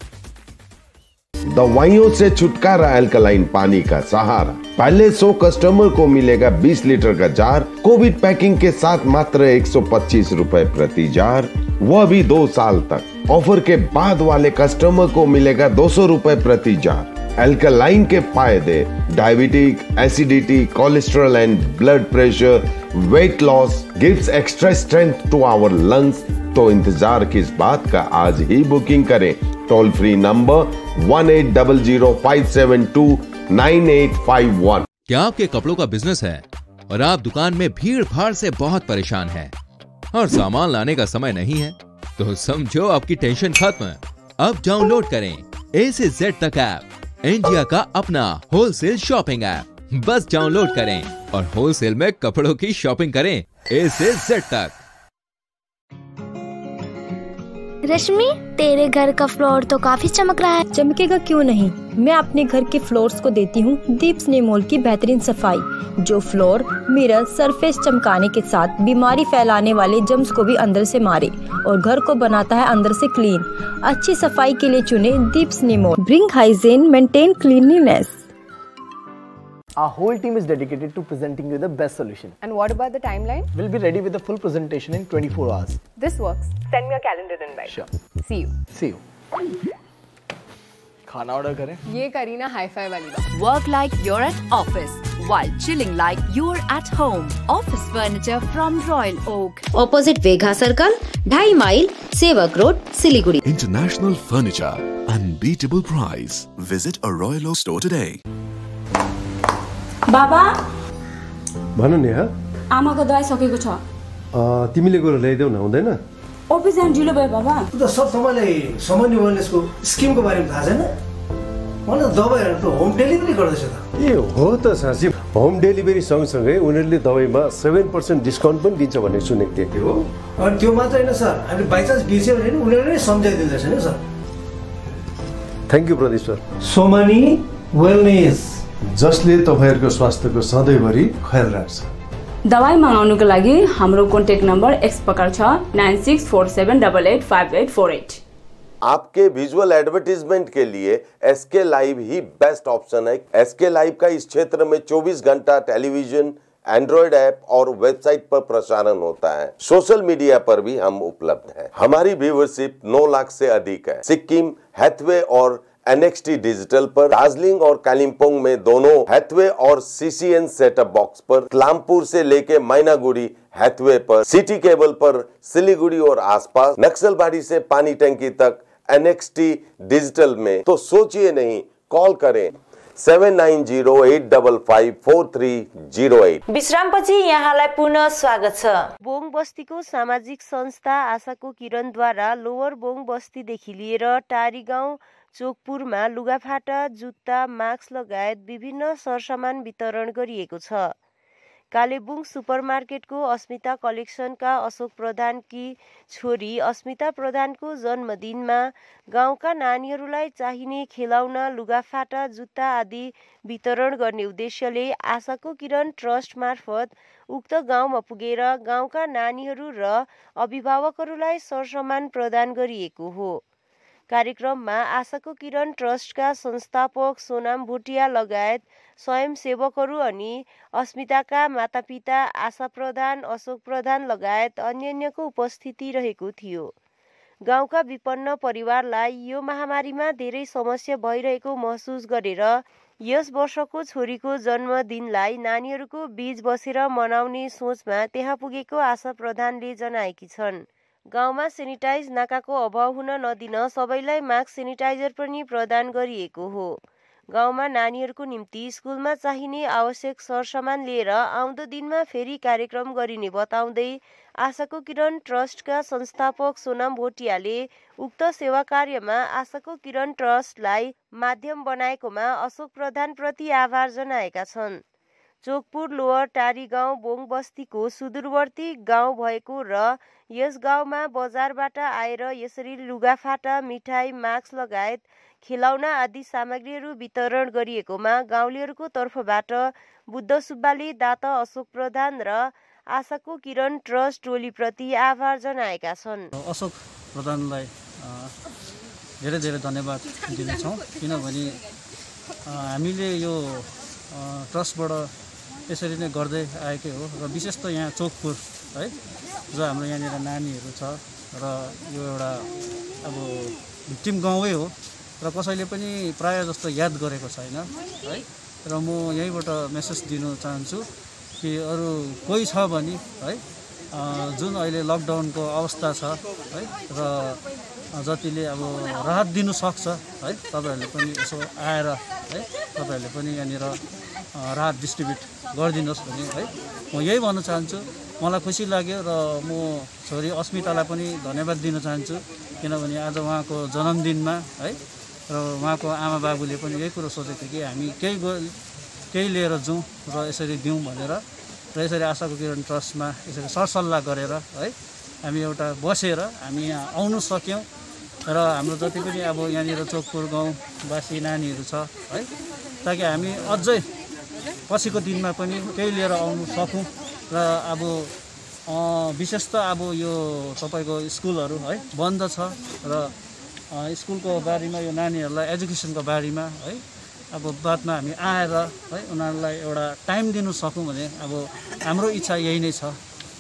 दवाइयों से छुटकारा, अल्कलाइन पानी का सहारा। पहले सौ कस्टमर को मिलेगा बीस लीटर का जार, कोविड पैकिंग के साथ मात्र एक सौ पच्चीस रुपए प्रति जार, वह भी दो साल तक। ऑफर के बाद वाले कस्टमर को मिलेगा दो सौ रुपए प्रति जार। अल्कलाइन के फायदे, diabetic, acidity, cholesterol and blood pressure, weight loss, gives extra strength to our lungs. तो इंतजार किस बात का, आज ही बुकिंग करें। Toll free number one eight double zero five seven two nine eight five one. क्या आपके कपड़ों का बिजनेस है और आप दुकान में भीड़ भाड़ से बहुत परेशान हैं और सामान लाने का समय नहीं है? तो समझो आपकी टेंशन खत्म। अब डाउनलोड करें ए से जेड तक ऐप, इंडिया का अपना होलसेल शॉपिंग ऐप। बस डाउनलोड करें और होलसेल में कपड़ों की शॉपिंग करें ए से जेड तक। रश्मि, तेरे घर का फ्लोर तो काफी चमक रहा है। चमकेगा क्यों नहीं, मैं अपने घर के फ्लोर्स को देती हूँ दीप्स निमोल की बेहतरीन सफाई, जो फ्लोर मिरर सरफेस चमकाने के साथ बीमारी फैलाने वाले जम्स को भी अंदर से मारे और घर को बनाता है अंदर से क्लीन। अच्छी सफाई के लिए चुने दीप्स निमोल। Bring hygiene, maintain cleanliness. Our whole team is dedicated to presenting you the best solution. And what about the timeline? We'll be ready with the full presentation in twenty-four hours. This works. Send me a calendar invite. Sure. See you. See you. खाना order करें? ये curry ना hi-fi वाली बात। Work like you're at office while chilling like you're at home. Office furniture from Royal Oak. Opposite Vegha Circle, ढाई mile, Sevoke road, Siliguri. International Furniture, unbeatable price. Visit a Royal Oak store today. बाबा भन नि हा आमाको दबाई सकेको छ। तिमीले गएर ल्याइदेऊ न, हुँदैन? अफिस जान ढिलो भयो बाबा। त सब तपाईँलाई सामान्य वेलनेसको स्किमको बारेमा थाहा छैन? मलाई त दबाईहरू त होम डेलिभरी गर्दैछ त। ए हो त साँच्ची, होम डेलिभरी सँगसँगै उनीहरूले दबाईमा सेभेन पर्सेन्ट डिस्काउन्ट पनि दिन्छ भन्ने सुनेको थिएँ। त्यो अनि त्यो मात्र होइन सर, हामी बाइचान्स बिर्स्यो भने उनीहरूले नै सम्झाइदिँदैछ नि sir. Thank you Pradeep sir. Somani wellness, जसले तपाईँहरूको स्वास्थ्यको सधैँभरि ख्याल राख्छ। दबाई मगाउनुको लागि हाम्रो कन्ट्याक्ट नम्बर एक्स प्रकार छ nine six four seven double eight five eight four eight. आपके विजुअल एडवर्टीजमेंट के लिए एसके लाइव ही बेस्ट ऑप्शन है। एसके लाइव का इस क्षेत्र में चौबीस घंटा टेलीविजन, एंड्रॉइड ऐप और वेबसाइट पर प्रसारण होता है। सोशल मीडिया पर भी हम उपलब्ध हैं। हमारी व्यूवरशिप नौ लाख से अधिक है। सिक्किम, हैथवे और एनएक्सटी डिजिटल पर, दार्जिलिंग और कालिम्पोंग में दोनों हैथवे और सीसीएन सेटअप बॉक्स पर, लामपुर से लेके मैनागुड़ी हैथवे पर, सिटी केबल पर सिलीगुड़ी और आसपास, नक्सलबाड़ी से पानी टंकी तक एनएक्सटी डिजिटल में। तो सोचिए नहीं, कॉल करें seven nine zero eight double five four three zero eight. विश्रामपछि यहाँलाई पुनः स्वागत छ। बोङ बस्तीको सामाजिक संस्था आशाको किरणद्वारा लोवर बोङ बस्तीदेखि लिएर टारी गाउँ चोकपुरमा लुगाफाटा, जुत्ता, मास्क लगायत विभिन्न सरसामान वितरण गरिएको छ। कालेबुङ सुपरमार्केटको अस्मिता कलेक्सनका अशोक प्रधानकी छोरी अस्मिता प्रधानको जन्मदिनमा गाउँका नानीहरूलाई चाहिने खेलौना, लुगाफाटा, जुत्ता आदि वितरण गर्ने उद्देश्यले आशाको किरण ट्रस्ट मार्फत उक्त गाउँमा पुगेर गाउँका नानीहरू र अभिभावकहरूलाई सरसामान प्रदान गरिएको हो। कार्यक्रममा आशाको किरण ट्रस्टका संस्थापक सोनाम भुटिया लगायत स्वयंसेवकहरू अनि अस्मिताका मातापिता आशा प्रधान, अशोक प्रधान लगायत अन्यान्यको उपस्थिति रहेको थियो। गाउँका विपन्न परिवारलाई यो महामारीमा धेरै समस्या भइरहेको महसुस गरेर यस वर्षको छोरीको जन्मदिनलाई नानीहरूको बीच बसेर मनाउने सोचमा त्यहाँ पुगेको आशा प्रधानले जनाएकी छन्। गाउँमा सेनिटाइज नाकाको अभाव हुन नदिन सबैलाई मास्क सेनिटाइजर पनि प्रदान गरिएको हो। गाउँमा नानीहरूको निम्ति स्कुलमा चाहिने आवश्यक सरसामान लिएर आउँदो दिनमा फेरि कार्यक्रम गरिने बताउँदै आशाको किरण ट्रस्टका संस्थापक सोनाम भोटियाले उक्त सेवा कार्यमा आशाको किरण ट्रस्टलाई माध्यम बनाएकोमा अशोक प्रधानप्रति आभार जनाएका छन्। चोकपुर लोवर टारी गाउँ बोङ बस्तीको सुदूरवर्ती गाउँ भएको र यस गाउँमा बजारबाट आएर यसरी लुगाफाटा, मिठाई, मास्क लगायत खेलौना आदि सामग्रीहरू वितरण गरिएकोमा गाउँलेहरूको तर्फबाट बुद्ध सुब्बाले, दाता अशोक प्रधान र आशाको किरण ट्रस्ट टोलीप्रति आभार जनाएका छन्। अशोक प्रधानलाई धेरै धेरै धन्यवाद दिनेछौँ, किनभने हामीले यो ट्रस्टबाट यसरी नै गर्दै आएकै हो र विशेष त यहाँ चोकपुर है, जो हाम्रो यहाँनिर नानीहरू छ र यो एउटा अब भिक्टिम गाउँै हो र कसैले पनि प्रायः जस्तो याद गरेको छैन है। र म यहीँबाट मेसेज दिन चाहन्छु कि अरू कोही छ भने है, जुन अहिले लकडाउनको अवस्था छ है र जतिले अब राहत दिनु सक्छ है, तपाईँहरूले पनि यसो आएर है तपाईँहरूले पनि यहाँनिर राहत डिस्ट्रिब्युट गरिदिनुहोस् भने है म यही भन्न चाहन्छु। मलाई खुसी लाग्यो र म छोरी अस्मितालाई पनि धन्यवाद दिन चाहन्छु, किनभने आज उहाँको जन्मदिनमा है र उहाँको आमा बाबुले पनि यही कुरो सोचेको थियो कि हामी केही केही लिएर जाउँ र यसरी दिउँ भनेर र यसरी आशाको किरण ट्रस्टमा यसरी सरसल्लाह गरेर है हामी एउटा बसेर हामी यहाँ आउनु सक्यौँ र हाम्रो जति पनि अब यहाँनिर चोकपुर गाउँवासी नानीहरू छ है, ताकि हामी अझै पछिको दिनमा पनि केही लिएर आउनु सकौँ र अब विशेष त अब यो तपाईँको स्कुलहरू है बन्द छ र स्कुलको बारेमा यो नानीहरूलाई एजुकेसनको बारेमा है अब बादमा हामी आएर है उनीहरूलाई एउटा टाइम दिनु सकौँ भने अब हाम्रो इच्छा यही नै छ।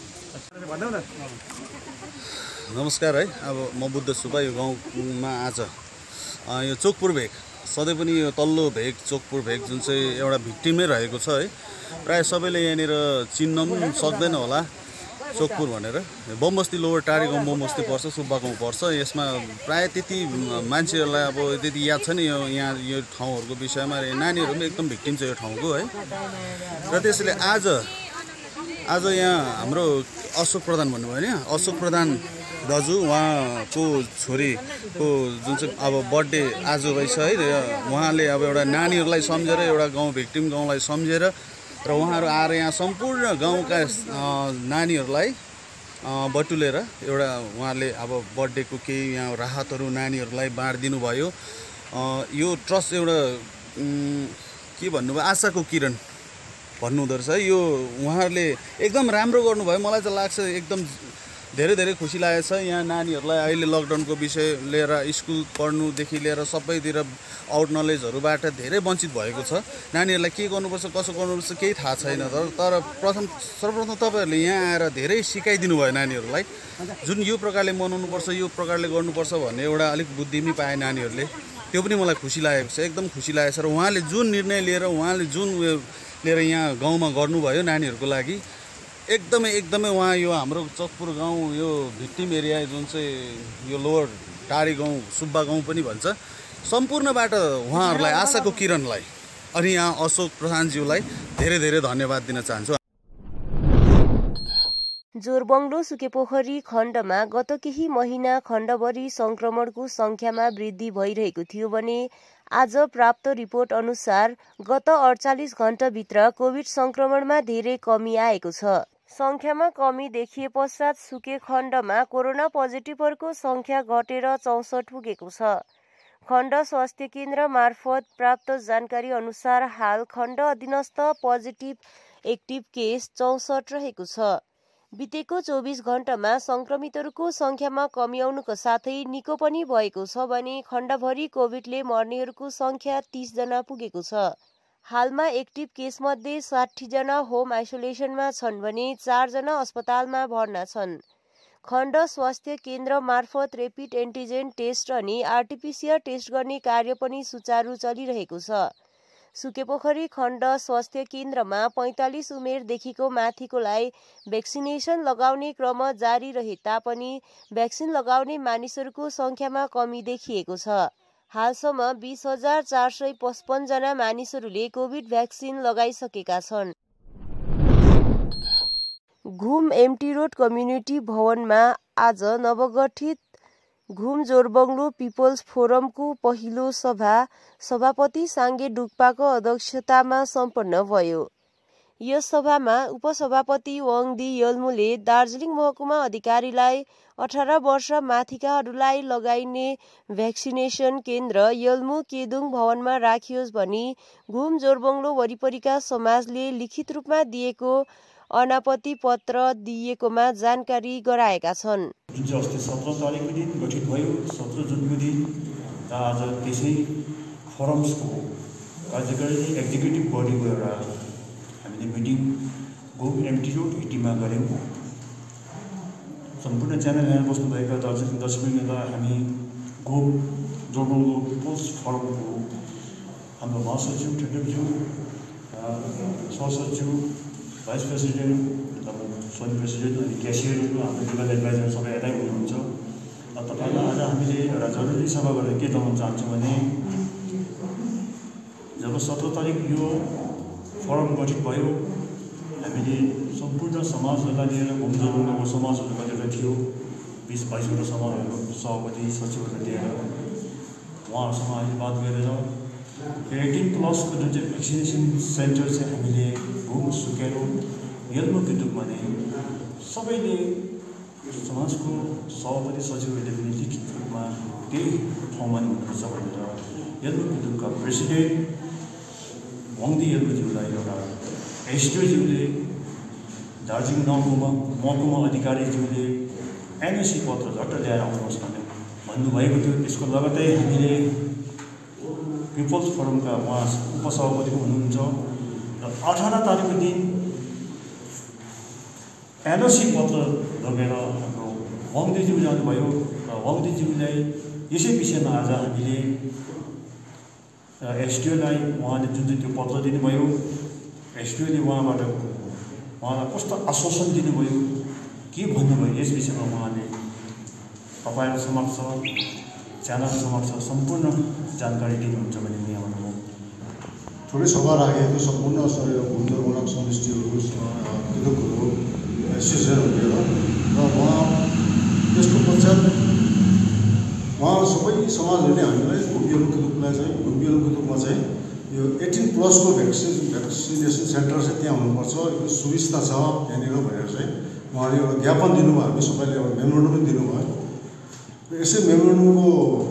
नमस्कार है, अब म बुद्ध सुब्बा यो गाउँमा आज यो चोकपुर भेग सधैँ पनि यो तल्लो भेग चोकपुर भेग जुन चाहिँ एउटा भिक्टिमै रहेको छ है, प्रायः सबैले यहाँनिर चिन्न पनि सक्दैन होला चोकपुर भनेर बमबस्ती लोवर टारी गाउँ बमबस्ती पर्छ, सुब्बा गाउँ पर्छ। यसमा प्राय त्यति मान्छेहरूलाई अब त्यति याद छ नि यो यहाँ यो ठाउँहरूको विषयमा। नानीहरू पनि एकदम भिक्टिम छ यो ठाउँको है। र त्यसैले आज आज यहाँ हाम्रो अशोक प्रधान भन्नुभयो नि, अशोक प्रधान दाजु उहाँको छोरीको जुन चाहिँ अब बर्थडे आज रहेछ है। उहाँले अब एउटा नानीहरूलाई सम्झेर, एउटा गाउँ भिक्टिम गाउँलाई सम्झेर र उहाँहरू आएर यहाँ सम्पूर्ण गाउँका नानीहरूलाई बटुलेर एउटा उहाँले अब बर्थडेको केही यहाँ राहतहरू नानीहरूलाई बाँडिदिनु भयो। यो ट्रस्ट एउटा के भन्नुभयो, आशाको किरण भन्नुहुँदो रहेछ है। यो उहाँहरूले एकदम राम्रो गर्नुभयो। मलाई चाहिँ लाग्छ एकदम धेरै धेरै खुसी लागेको छ। यहाँ नानीहरूलाई अहिले लकडाउनको विषय लिएर स्कुल पढ्नुदेखि लिएर सबैतिर आउट नलेजहरूबाट धेरै वञ्चित भएको छ। नानीहरूलाई के गर्नुपर्छ कसो गर्नुपर्छ केही थाहा छैन। तर तर प्रथम सर्वप्रथम तपाईँहरूले यहाँ आएर धेरै सिकाइदिनु भयो नानीहरूलाई, जुन यो प्रकारले मनाउनुपर्छ, यो प्रकारले गर्नुपर्छ भन्ने एउटा अलिक बुद्धि पनि पाए नानीहरूले। त्यो पनि मलाई खुसी लागेको छ, एकदम खुसी लागेको छ। र उहाँले जुन निर्णय लिएर उहाँले जुन उयो लिएर यहाँ गाउँमा गर्नुभयो नानीहरूको लागि, एकदमै एकदमै उहाँ यो हाम्रो चोकपुर गाउँ यो भिक्टिम एरिया जुन चाहिँ यो लोवर टारी गाउँ सुब्बा गाउँ पनि भन्छ, सम्पूर्णबाट उहाँहरूलाई आशाको किरणलाई अनि यहाँ अशोक प्रधानज्यूलाई धेरै धेरै धन्यवाद दिन चाहन्छु। जोरबङ्गलो सुकेपोखरी खण्डमा गत केही महिना खण्डभरि संक्रमणको संख्यामा वृद्धि भइरहेको थियो भने आज प्राप्त रिपोर्ट अनुसार गत अडचालिस घण्टाभित्र कोभिड संक्रमणमा धेरै कमी आएको छ। संख्यामा कमी देखिए पश्चात सुके खण्डमा कोरोना पोजिटिभहरूको संख्या घटेर चौसठ पुगेको छ। खण्ड स्वास्थ्य केन्द्र मार्फत प्राप्त जानकारी अनुसार हाल खण्ड अधीनस्थ पोजिटिभ एक्टिभ केस चौसठ रहेको छ। बितेको चौबिस घण्टामा संक्रमितहरूको संख्यामा कमी आउनुको साथै निको पनि भएको छ भने खण्डभरि कोभिडले मर्नेहरूको संख्या तीस जना पुगेको छ। हालमा एक्टिभ केसमध्ये साठी जना होम आइसोलेसनमा छन् भने चार जना अस्पतालमा भर्ना छन्। खण्ड स्वास्थ्य केन्द्र मार्फत रेपिड एन्टिजेन टेस्ट अनि आरटीपीसीआर टेस्ट गर्ने कार्य पनि सुचारू चलिरहेको छ। सुकेपोखरी खण्ड स्वास्थ्य केन्द्रमा पैंतालिस उमेरदेखिको माथिकोलाई भ्याक्सिनेसन लगाउने क्रम जारी रहे तापनि भ्याक्सिन लगाउने मानिसहरूको संख्यामा कमी देखिएको छ। हालसम्म बीस हजार चार सय पचपन्न जना मानिसहरूले कोभिड भ्याक्सिन लगाइसकेका छन्। घुम एमटी रोड कम्युनिटी भवनमा आज नवगठित घुम जोरबङ्गलो पिपल्स फोरमको पहिलो सभा सभापति साङ्गे डुक्पाको अध्यक्षतामा सम्पन्न भयो। यस सभामा उपसभापति वाङदी यल्मुले दार्जिलिङ महकुमा अधिकारीलाई अठार वर्ष माथिकाहरूलाई लगाइने भ्याक्सिनेसन केन्द्र यल्मु केदुङ भवनमा राखियोस् भनी घुम जोरबङ्गलो वरिपरिका समाजले लिखित रूपमा दिएको अनापत्ति पत्र दिएकोमा जानकारी गराएका छन्। जुन चाहिँ अस्ति सत्र तारिकको दिन गठित भयो, सत्र जुनको दिन आज त्यसै फोरम्सको कार्यकारी एक्जिक्युटिभ बडीको एउटा हामीले मिटिङ घुम एमटी रोड हिटीमा गऱ्यौँ। सम्पूर्ण च्यानल यहाँ बस्नुभएका दार्जिलिङ दर्शकवृन्दलाई हामी घुम जोरबङ्गलो पिपल्स फोरमको हाम्रो महासचिव ठेकेपज्यू, सहसचिव, भाइस प्रेसिडेन्ट, सोनी प्रेसिडेन्ट अनि क्यासियरहरू हाम्रो लिगल एडभाइजर सबै यतै हुनुहुन्छ। तपाईँलाई आज हामीले एउटा जरुरी सभा गरेर के जनाउन चाहन्छौँ भने जब सत्र तारिक यो फोरम गठित भयो, हामीले सम्पूर्ण समाजहरूलाई लिएर घुम जोरबङ्गलोको समाजहरू गरेर थियो, बिस बाइसवटा समाजहरूको सभापति सचिवहरूलाई लिएर उहाँहरूसँग अहिले बात गरेर एटिन प्लसको जुन चाहिँ भ्याक्सिनेसन सेन्टर चाहिँ हामीले घुम सुकेरो यल्मु केदुङमा नै सबैले समाजको सभापति सचिवहरूले पनि लिखित रूपमा त्यही ठाउँमा नै हुनुपर्छ भनेर यल्मु केदुङका प्रेसिडेन्ट वाङदी यल्मुज्यूलाई एउटा एसडिओज्यूले, दार्जिलिङ महकुमा महकुमा अधिकारीज्यूले एनओसी पत्र झट्ट ल्याएर आउनुहोस् भनेर भन्नुभएको थियो। त्यसको लगत्तै हामीले पिपल्स फोरमका उहाँ उपसभापति हुनुहुन्छ र अठार तारिकको दिन एनओसी पत्र लगेर हाम्रो वाङदीज्यू जानुभयो र वाङदीज्यूलाई यसै विषयमा आज हामीले एसडिओलाई उहाँले जुन चाहिँ त्यो पत्र दिनुभयो, एसडिओले उहाँबाट उहाँलाई कस्तो आश्वासन दिनुभयो के भन्नुभयो यस विषयमा उहाँले तपाईहरु समक्ष च्यानल समक्ष सम्पूर्ण जानकारी दिनुहुन्छ भने म यहाँबाट म ठुलै सभा राखेको सम्पूर्ण गुन्जरमूलक समष्टिहरू कृतकहरू एसोसिएसनहरू र उहाँ त्यसको पश्चात उहाँ सबै समाजहरूले हामीलाई घुम्बी अल्मुखितुकलाई चाहिँ घुम्बी अल्मुखितुकमा चाहिँ यो एटिन प्लसको भ्याक्सिन भ्याक्सिनेसन सेन्टर चाहिँ त्यहाँ हुनुपर्छ, यो सुविस्ता छ त्यहाँनिर भनेर चाहिँ उहाँले एउटा ज्ञापन दिनुभयो। हामी सबैले एउटा मेमोरेन्डम पनि दिनुभयो। यसै मेमोरेन्डमको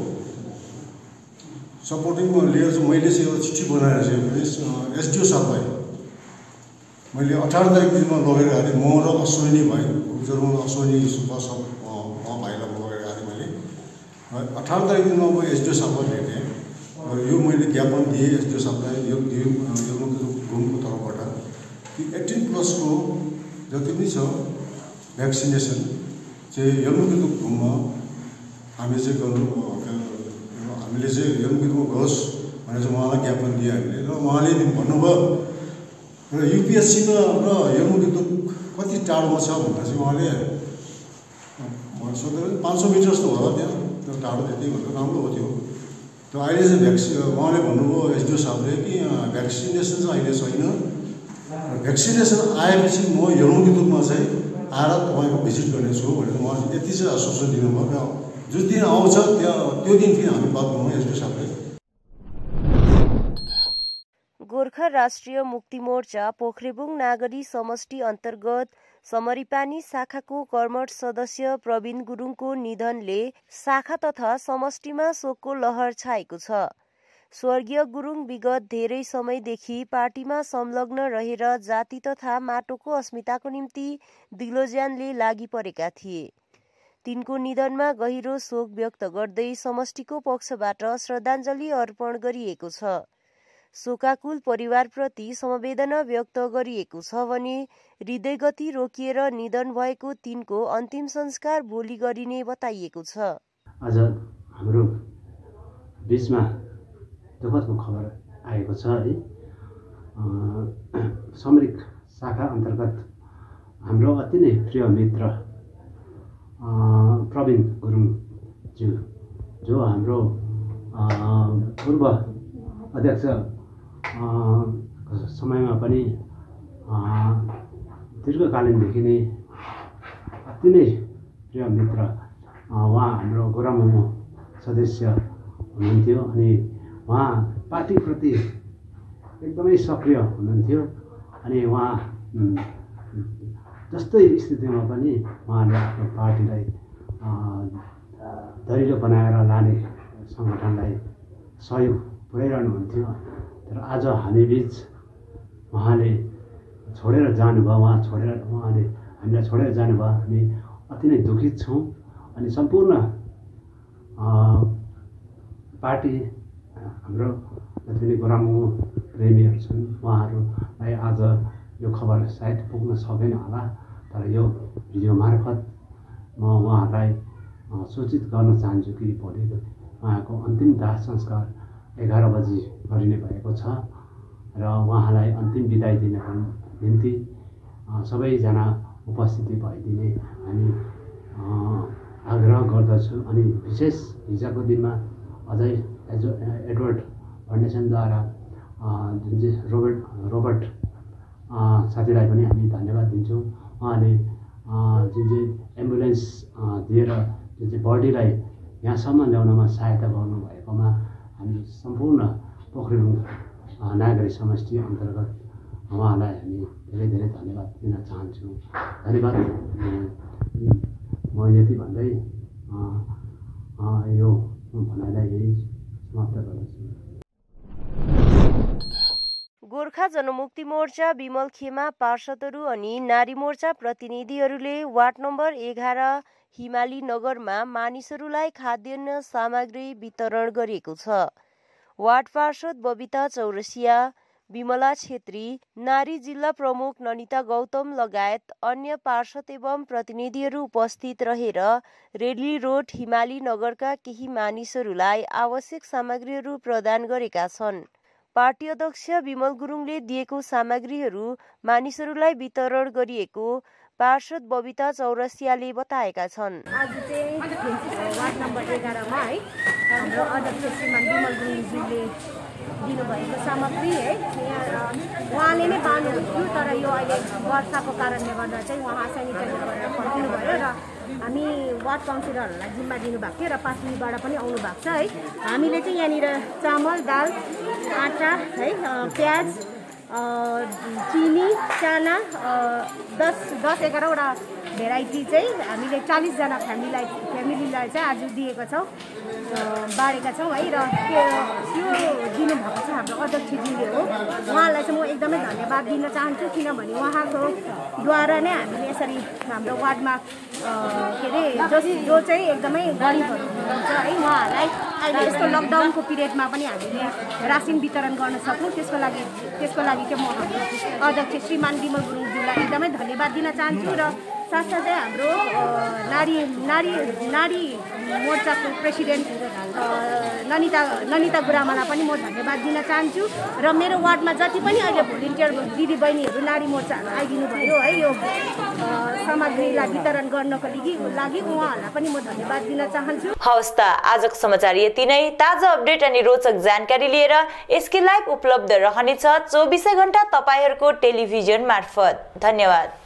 सपोर्टिङमा लिएर चाहिँ मैले चाहिँ एउटा चिठी बनाएर चाहिँ एसडिओ साहबलाई मैले अठार तारिक दिनमा लगेर आएँ। म र अश्विनी भाइ गुजरमा अश्विनी सुब्बा सब उहाँ भाइलाई लगेर आएँ मैले। अठार तारिक दिनमा म एसडिओ साहबलाई भेटेँ। यो मैले ज्ञापन दिएँ एसडिओ साहबलाई यो दिएँ यो घुमको तर्फबाट कि एटिन प्लसको जति पनि छ भ्याक्सिनेसन चाहिँ यल्मुखितुक घुममा हामी चाहिँ गर्नु हामीले चाहिँ यल्मुखितुकमा गरोस् भनेर चाहिँ उहाँलाई ज्ञापन दिएँ हामीले। र उहाँले भन्नुभयो र युपिएससीमा र यल्मुखितुक कति टाढोमा छ भनेर चाहिँ उहाँले सोध्दा पाँच सौ मिटर जस्तो होला त्यहाँ त्यो टाढो त्यति भन्दा राम्रो हो त्यो। त अहिले चाहिँ भ्याक्सिन उहाँले भन्नुभयो एसडिओ साहबले कि भ्याक्सिनेसन चाहिँ अहिले छैन, भ्याक्सिनेसन आएपछि म यल्मुखितुकमा चाहिँ आएर तपाईँको भिजिट गर्नेछु भनेर उहाँले यति चाहिँ आश्वासन दिनुभयो। र जुन दिन आउँछ त्यहाँ त्यो दिन फेरि हामी बात गरौँ एसडिओ साहबले। गोर्खा राष्ट्रिय मुक्ति मोर्चा पोखरेबुङ नागरी समष्टि अन्तर्गत समरीपानी शाखाको कर्मठ सदस्य प्रवीण गुरुङको निधनले शाखा तथा समष्टिमा शोकको लहर छाएको छ। स्वर्गीय गुरुङ विगत धेरै समयदेखि पार्टीमा संलग्न रहेर जाति तथा माटोको अस्मिताको निम्ति दिलोज्यानले लागि परेका थिए। तिनको निधनमा गहिरो शोक व्यक्त गर्दै समष्टिको पक्षबाट श्रद्धाञ्जली अर्पण गरिएको छ। शोकाकुल परिवारप्रति समवेदना व्यक्त गरिएको छ भने हृदयगति रोकिएर निधन भएको तिनको अन्तिम संस्कार भोलि गरिने बताइएको छ। आज हाम्रो बीचमा दुःखदको खबर आएको छ है। समरिक शाखा अन्तर्गत हाम्रो अति नै प्रिय मित्र प्रवीण गुरुङज्यू जो हाम्रो पूर्व अध्यक्ष समयमा पनि दीर्घकालीनदेखि नै अति नै प्रिय मित्र उहाँ हाम्रो गोरामुमो सदस्य हुनुहुन्थ्यो अनि उहाँ पार्टीप्रति एकदमै सक्रिय हुनुहुन्थ्यो अनि उहाँ जस्तै स्थितिमा पनि उहाँले आफ्नो पार्टीलाई दरिलो बनाएर लाने सङ्गठनलाई सहयोग पुर्याइरहनुहुन्थ्यो। तर आज हामीबीच उहाँले छोडेर जानुभयो। उहाँ छोडेर उहाँले हामीलाई छोडेर जानुभयो। हामी अति नै दुखित छौँ अनि सम्पूर्ण पार्टी हाम्रो जति पनि गोरामुमो प्रेमीहरू छन् उहाँहरूलाई आज यो खबर सायद पुग्न सकेन होला। तर यो भिडियो मार्फत म उहाँहरूलाई सूचित गर्न चाहन्छु कि भोलि उहाँको अन्तिम दाह संस्कार एघार बजी गरिने भएको छ र उहाँलाई अन्तिम बिदाई दिनको निम्ति सबैजना उपस्थिति भइदिने हामी आग्रह गर्दछु। अनि विशेष हिजोको दिनमा अझै एजो एडवर्ड फाउन्डेसनद्वारा जुन चाहिँ रोबर्ट रोबर्ट साथीलाई पनि हामी धन्यवाद दिन्छौँ। उहाँले जुन चाहिँ एम्बुलेन्स दिएर जुन चाहिँ बडीलाई यहाँसम्म ल्याउनमा सहायता गर्नुभएकोमा हामी सम्पूर्ण पोखरेबुङ नागरी समष्टि अन्तर्गत उहाँलाई हामी धेरै धेरै धन्यवाद दिन चाहन्छौँ। धन्यवाद। म यति भन्दै यो भनाइलाई यही समाप्त गर्दछु। गोर्खा जनमुक्ति मोर्चा विमल खेमा पार्षदहरू अनि नारी मोर्चा प्रतिनिधिहरूले वार्ड नम्बर एघार हिमाली नगरमा मानिसहरूलाई खाद्यान्न सामग्री वितरण गरिएको छ। वार्ड पार्षद बबिता चौरसिया, विमला छेत्री, नारी जिल्ला प्रमुख ननिता गौतम लगायत अन्य पार्षद एवं प्रतिनिधिहरू उपस्थित रहेर रेली रोड हिमाली नगरका केही मानिसहरूलाई आवश्यक सामग्रीहरू प्रदान गरेका छन्। पार्टी अध्यक्ष विमल गुरुङले दिएको सामग्रीहरू मानिसहरूलाई वितरण गरिएको पार्षद बबिता चौरसियाले बताएका छन्। आज चाहिँ वार्ड नम्बर एघारमा है हाम्रो अध्यक्ष श्रीमान विमल गुरुङज्यूले दिनुभएको सामग्री है उहाँले नै पाउनुहुन्थ्यो, तर यो अहिले वर्षाको कारणले गर्दा चाहिँ उहाँ सेनिटाइज गरेर फर्किनु भयो र हामी वार्ड काउन्सिलरहरूलाई जिम्मा दिनुभएको थियो र पार्टीबाट पनि आउनु भएको छ है। हामीले चाहिँ यहाँनिर चामल, दाल, आटा है, प्याज, चिनी, चाना दस दस एघारवटा भेराइटी चाहिँ हामीले चालिसजना फ्यामिलीलाई फ्यामिलीलाई चाहिँ आज दिएका छौँ, बाँडेका छौँ है। र त्यो दिनुभएको छ हाम्रो अध्यक्षज्यूले हो, उहाँलाई चाहिँ म एकदमै धन्यवाद दिन चाहन्छु, किनभने उहाँको द्वारा नै हामीले यसरी हाम्रो वार्डमा के अरे जो जो चाहिँ एकदमै गरिबहरू हुनुहुन्छ है उहाँहरूलाई अहिले यस्तो लकडाउनको पिरियडमा पनि हामीले रासिन वितरण गर्न सक्छौँ। त्यसको लागि त्यसको लागि चाहिँ म हाम्रो अध्यक्ष श्रीमान विमल गुरुङज्यूलाई एकदमै धन्यवाद दिन चाहन्छु। र साथसाथै हाम्रो नारी नारी नारी मोर्चाको प्रेसिडेन्ट ननिता ननिता गुरामालाई पनि म धन्यवाद दिन चाहन्छु। र मेरो वार्डमा जति पनि अहिले भोलिन्टियर दिदीबहिनीहरू नारी मोर्चाहरू आइदिनु भयो है यो सामग्रीलाई वितरण गर्नको लागि लागि उहाँहरूलाई पनि म धन्यवाद दिन चाहन्छु। हवस् त आजको समाचार यति नै। ताजा अपडेट अनि रोचक जानकारी लिएर एसके लाइभ उपलब्ध रहनेछ चौबिसै घण्टा तपाईँहरूको टेलिभिजन मार्फत। धन्यवाद।